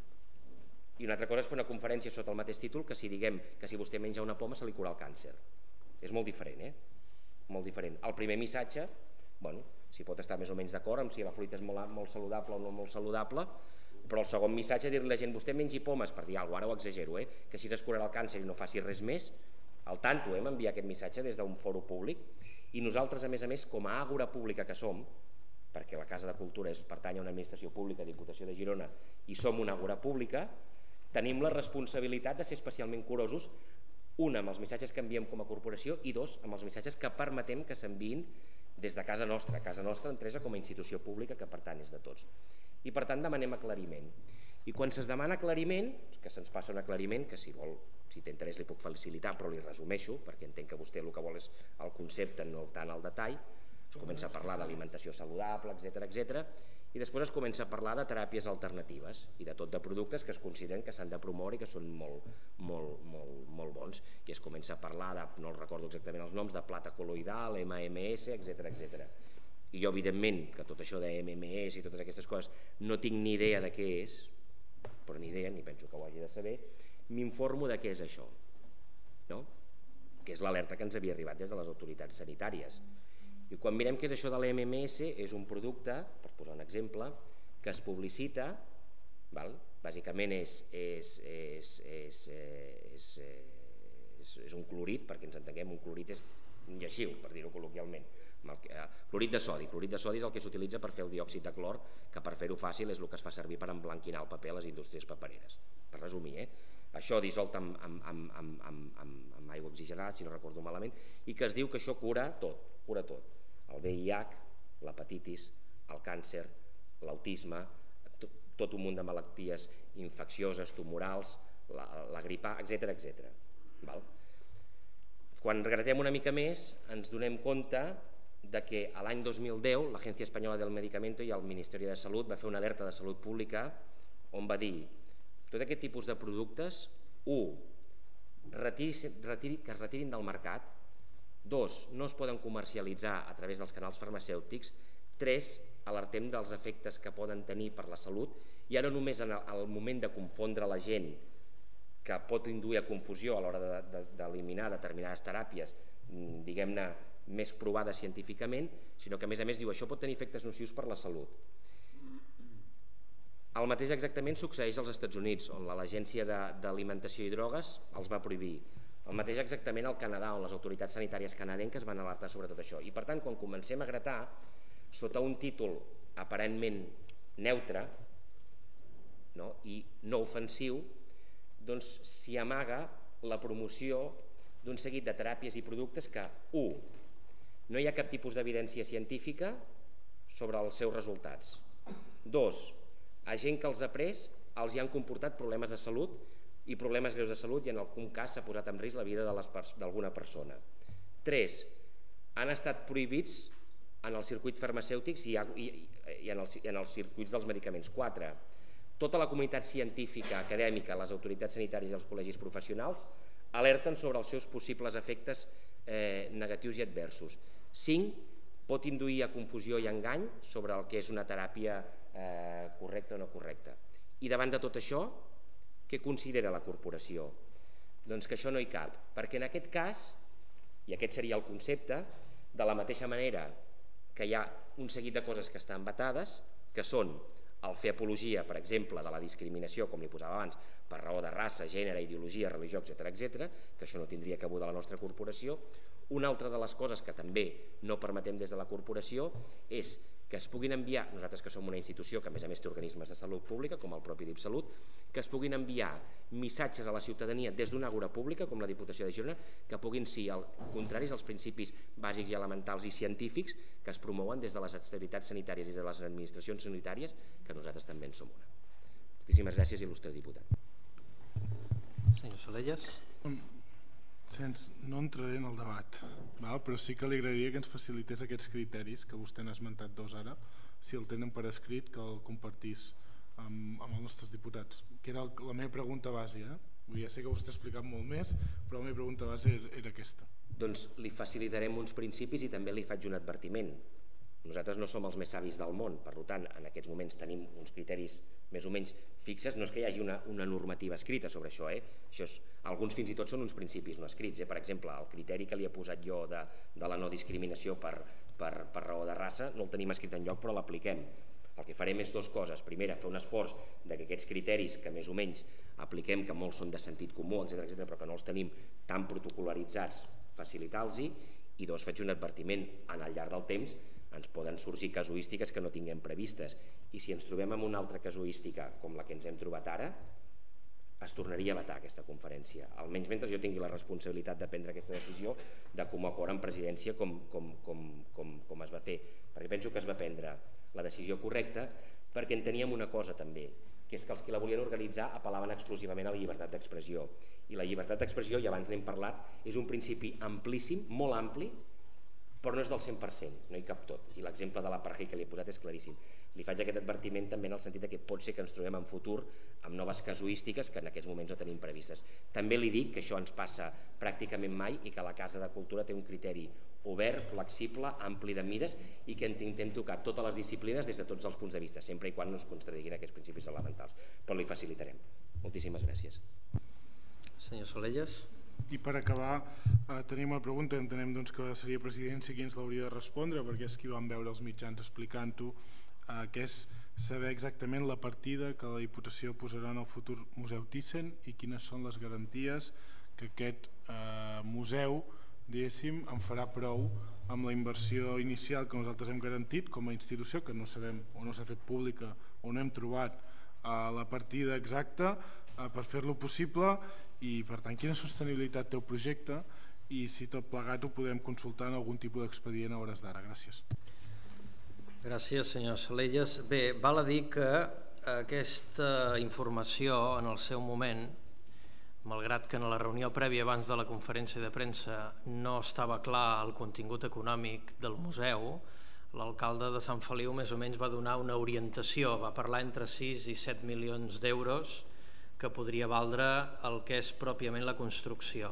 i una altra cosa és fer una conferència sota el mateix títol que si diguem que si vostè menja una poma se li cura el càncer. És molt diferent, eh? Molt diferent. El primer missatge, bueno, s'hi pot estar més o menys d'acord amb si la fruita és molt saludable o no molt saludable, però el segon missatge, dir-li a la gent, vostè mengi pomes, per dir alguna cosa, ara ho exagero, eh? Que així es curarà el càncer i no faci res més, al tanto hem enviat aquest missatge des d'un fòrum públic, i nosaltres, a més a més, com a àgora pública que som, perquè la Casa de Cultura pertany a una administració pública, Diputació de Girona, i som una àgora pública, tenim la responsabilitat de ser especialment curosos, una, amb els missatges que enviem com a corporació, i dos, amb els missatges que permetem que s'enviïn des de casa nostra, casa nostra empresa com a institució pública que per tant és de tots. I per tant demanem aclariment. I quan se'ns demana aclariment, que se'ns passa un aclariment, que si vol, si té interès li puc facilitar, però li resumeixo, perquè entenc que vostè el que vol és el concepte, no tant el detall, es comença a parlar d'alimentació saludable, etcètera, etcètera, i després es comença a parlar de teràpies alternatives i de tot de productes que es consideren que s'han de promoure i que són molt, molt, molt, molt bons. I es comença a parlar de, no recordo exactament els noms, de plata col·loidal, ema ema esse, etcètera, etcètera. I jo, evidentment, que tot això de ema ema esse i totes aquestes coses no tinc ni idea de què és, però ni idea, ni penso que ho hagi de saber, m'informo de què és això, no? Que és l'alerta que ens havia arribat des de les autoritats sanitàries. I quan mirem què és això de l'ema ema esse, és un producte, per posar un exemple, que es publicita bàsicament és, és, és, és, és, és, és un clorit, perquè ens entenguem, un clorit és un lleixiu, per dir-ho col·loquialment. Clorit de sodi. Clorit de sodi és el que s'utilitza per fer el diòxid de clor, que per fer-ho fàcil és el que es fa servir per emblanquinar el paper a les indústries papereres. Per resumir, eh? Això dissolt amb, amb, amb, amb, amb, amb, amb aigua oxigenada, si no recordo malament, i que es diu que això cura tot, cura tot. El V I H, l'hepatitis, el càncer, l'autisme, tot, tot un munt de malalties infeccioses, tumorals, la, la gripa, etcètera, etcètera. Val? Quan gratem una mica més, ens donem compte de que l'any dos mil deu l'Agència Espanyola del Medicamento i el Ministeri de Salut va fer una alerta de salut pública on va dir tot aquest tipus de productes, u, retiri, retiri, que es retirin del mercat, dos, no es poden comercialitzar a través dels canals farmacèutics, tres, alertem dels efectes que poden tenir per la salut i ara només en el moment de confondre la gent que pot induir a confusió a l'hora d'eliminar determinades teràpies, diguem-ne, més provades científicament, sinó que a més a més diu això pot tenir efectes nocius per la salut. El mateix exactament succeeix als Estats Units, on l'Agència d'Alimentació i Drogues els va prohibir. El mateix exactament al Canadà, on les autoritats sanitàries canadenques van alertar sobre tot això. I per tant, quan comencem a gratar, sota un títol aparentment neutre i no ofensiu, doncs s'hi amaga la promoció d'un seguit de teràpies i productes que, u, no hi ha cap tipus d'evidència científica sobre els seus resultats. Dos, a gent que els ha pres els hi han comportat problemes de salut i problemes greus de salut i en algun cas s'ha posat en risc la vida d'alguna persona. Tres, han estat prohibits en el circuit farmacèutics i en els circuits dels medicaments. Quatre, tota la comunitat científica, acadèmica, les autoritats sanitàries i els col·legis professionals alerten sobre els seus possibles efectes negatius i adversos. Cinc, pot induir a confusió i engany sobre el que és una teràpia correcta o no correcta. I davant de tot això, què considera la corporació? Doncs que això no hi cap, perquè en aquest cas, i aquest seria el concepte, de la mateixa manera que hi ha un seguit de coses que estan vetades, que són el fer apologia, per exemple, de la discriminació, com li posava abans, per raó de raça, gènere, ideologia, religió, etcètera, etcètera, que això no tindria cabuda a la nostra corporació. Una altra de les coses que també no permetem des de la corporació és que es puguin enviar, nosaltres que som una institució que a més a més té organismes de salut pública, com el propi DipSalut, que es puguin enviar missatges a la ciutadania des d'una àgora pública, com la Diputació de Girona, que puguin ser contraris als principis bàsics i elementals i científics que es promouen des de les autoritats sanitàries i de les administracions sanitàries, que nosaltres també en som una. Moltíssimes gràcies, il·lustre diputat. Senyor Salellas. No entraré en el debat, però sí que li agrairia que ens facilités aquests criteris que vostè n'ha esmentat dos ara, si el tenen per escrit, que el compartís amb els nostres diputats, que era la meva pregunta base. Ja sé que vostè ha explicat molt més, però la meva pregunta base era aquesta. Doncs li facilitarem uns principis i també li faig un advertiment. Nosaltres no som els més savis del món, per tant, en aquests moments tenim uns criteris més o menys fixes, no és que hi hagi una normativa escrita sobre això, alguns fins i tot són uns principis no escrits. Per exemple, el criteri que li he posat jo de la no discriminació per raó de raça no el tenim escrit enlloc, però l'apliquem. El que farem és dues coses. Primera, fer un esforç que aquests criteris que més o menys apliquem, que molts són de sentit comú, etcètera, però que no els tenim tan protocolaritzats, facilitar-los-hi. I dos, faig un advertiment, al llarg del temps ens poden sorgir casuístiques que no tinguem previstes i si ens trobem amb una altra casuística com la que ens hem trobat ara, es tornaria a vetar aquesta conferència, almenys mentre jo tingui la responsabilitat de prendre aquesta decisió de com a acord en presidència com es va fer, perquè penso que es va prendre la decisió correcta perquè enteníem una cosa també, que és que els que la volien organitzar apel·laven exclusivament a la llibertat d'expressió i la llibertat d'expressió, i abans n'hem parlat, és un principi amplíssim, molt ampli, però no és del cent per cent, no hi cap tot, i l'exemple de l'apartheid que li he posat és claríssim. Li faig aquest advertiment també en el sentit que pot ser que ens trobem en futur amb noves casuístiques que en aquests moments no tenim previstes. També li dic que això ens passa pràcticament mai i que la Casa de Cultura té un criteri obert, flexible, ampli de mires i que intentem tocar totes les disciplines des de tots els punts de vista, sempre i quan no es contradiguin aquests principis elementals, però li facilitarem. Moltíssimes gràcies. Senyor Salellas. I per acabar, tenim una pregunta, entenem que seria presidència qui ens l'hauria de respondre, perquè és qui vam veure els mitjans explicant-ho, que és saber exactament la partida que la Diputació posarà en el futur Museu Thyssen i quines són les garanties que aquest eh, museu, diguéssim, en farà prou amb la inversió inicial que nosaltres hem garantit com a institució, que no sabem o no s'ha fet pública o no hem trobat eh, la partida exacta eh, per fer-lo possible, i per tant quina sostenibilitat té el projecte i si tot plegat ho podem consultar en algun tipus d'expedient a hores d'ara. Gràcies. Gràcies, senyor Salellas. Bé, val a dir que aquesta informació en el seu moment, malgrat que en la reunió prèvia abans de la conferència de premsa no estava clar el contingut econòmic del museu, l'alcalde de Sant Feliu més o menys va donar una orientació, va parlar entre sis i set milions d'euros que podria valdre el que és pròpiament la construcció.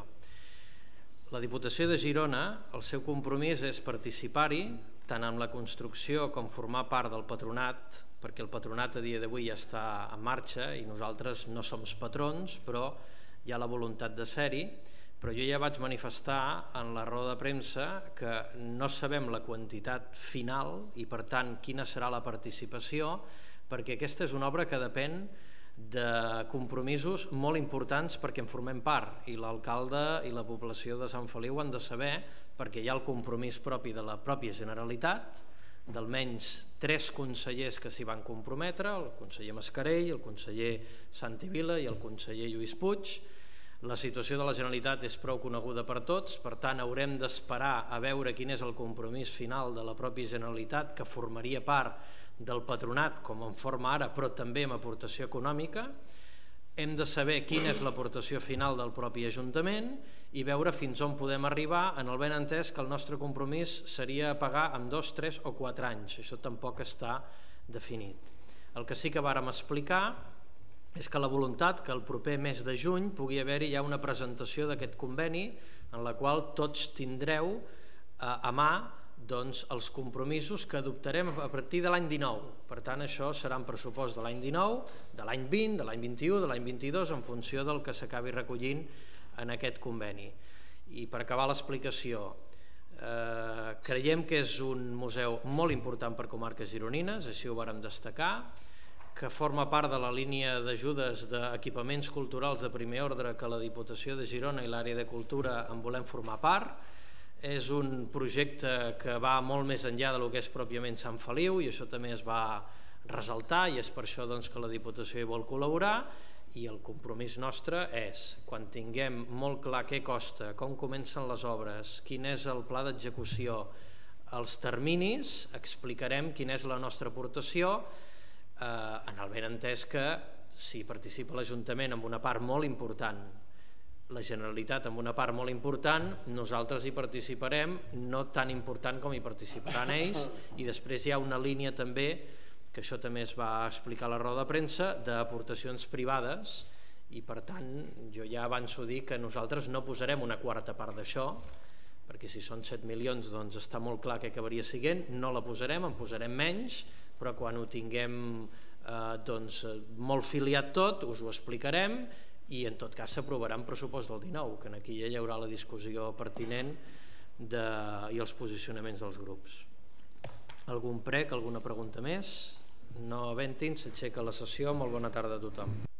La Diputació de Girona, el seu compromís és participar-hi tant en la construcció com formar part del patronat, perquè el patronat a dia d'avui ja està en marxa i nosaltres no som patrons, però hi ha la voluntat de ser-hi. Però jo ja vaig manifestar en la roda de premsa que no sabem la quantitat final i per tant quina serà la participació, perquè aquesta és una obra que depèn de compromisos molt importants perquè en formem part, i l'alcalde i la població de Sant Feliu han de saber, perquè hi ha el compromís propi de la pròpia Generalitat, d'almenys tres consellers que s'hi van comprometre, el conseller Mascarell, el conseller Santi Vila i el conseller Lluís Puig. La situació de la Generalitat és prou coneguda per tots, per tant haurem d'esperar a veure quin és el compromís final de la pròpia Generalitat, que formaria part del patronat com en forma ara, però també amb aportació econòmica. Hem de saber quina és l'aportació final del propi Ajuntament i veure fins on podem arribar, en el benentès que el nostre compromís seria pagar en dos, tres o quatre anys. Això tampoc està definit. El que sí que vàrem explicar és que la voluntat que el proper mes de juny pugui haver-hi ja una presentació d'aquest conveni en la qual tots tindreu a mà doncs, els compromisos que adoptarem a partir de l'any dinou. Per tant, això serà en pressupost de l'any dinou, de l'any vint, de l'any vint-i-u, de l'any vint-i-dos, en funció del que s'acabi recollint en aquest conveni. I per acabar l'explicació, eh, creiem que és un museu molt important per comarques gironines, així ho vàrem destacar, que forma part de la línia d'ajudes d'equipaments culturals de primer ordre que la Diputació de Girona i l'àrea de cultura en volem formar part. És un projecte que va molt més enllà del que és pròpiament Sant Feliu i això també es va ressaltar i és per això doncs, que la Diputació hi vol col·laborar, i el compromís nostre és, quan tinguem molt clar què costa, com comencen les obres, quin és el pla d'execució, els terminis, explicarem quina és la nostra aportació, eh, en el benentès que si participa l'Ajuntament amb una part molt important, la Generalitat amb una part molt important, nosaltres hi participarem, no tan important com hi participaran ells, i després hi ha una línia també, que això també es va explicar a la roda de premsa, d'aportacions privades, i per tant jo ja avanço a dir que nosaltres no posarem una quarta part d'això, perquè si són set milions doncs està molt clar que acabaria siguent, no la posarem, en posarem menys, però quan ho tinguem eh, doncs, molt filiat tot us ho explicarem, i en tot cas s'aprovarà en pressupost del dinou, que aquí ja hi haurà la discussió pertinent de, i els posicionaments dels grups. Algun prec, alguna pregunta més? No aventin, s'aixeca la sessió. Molt bona tarda a tothom.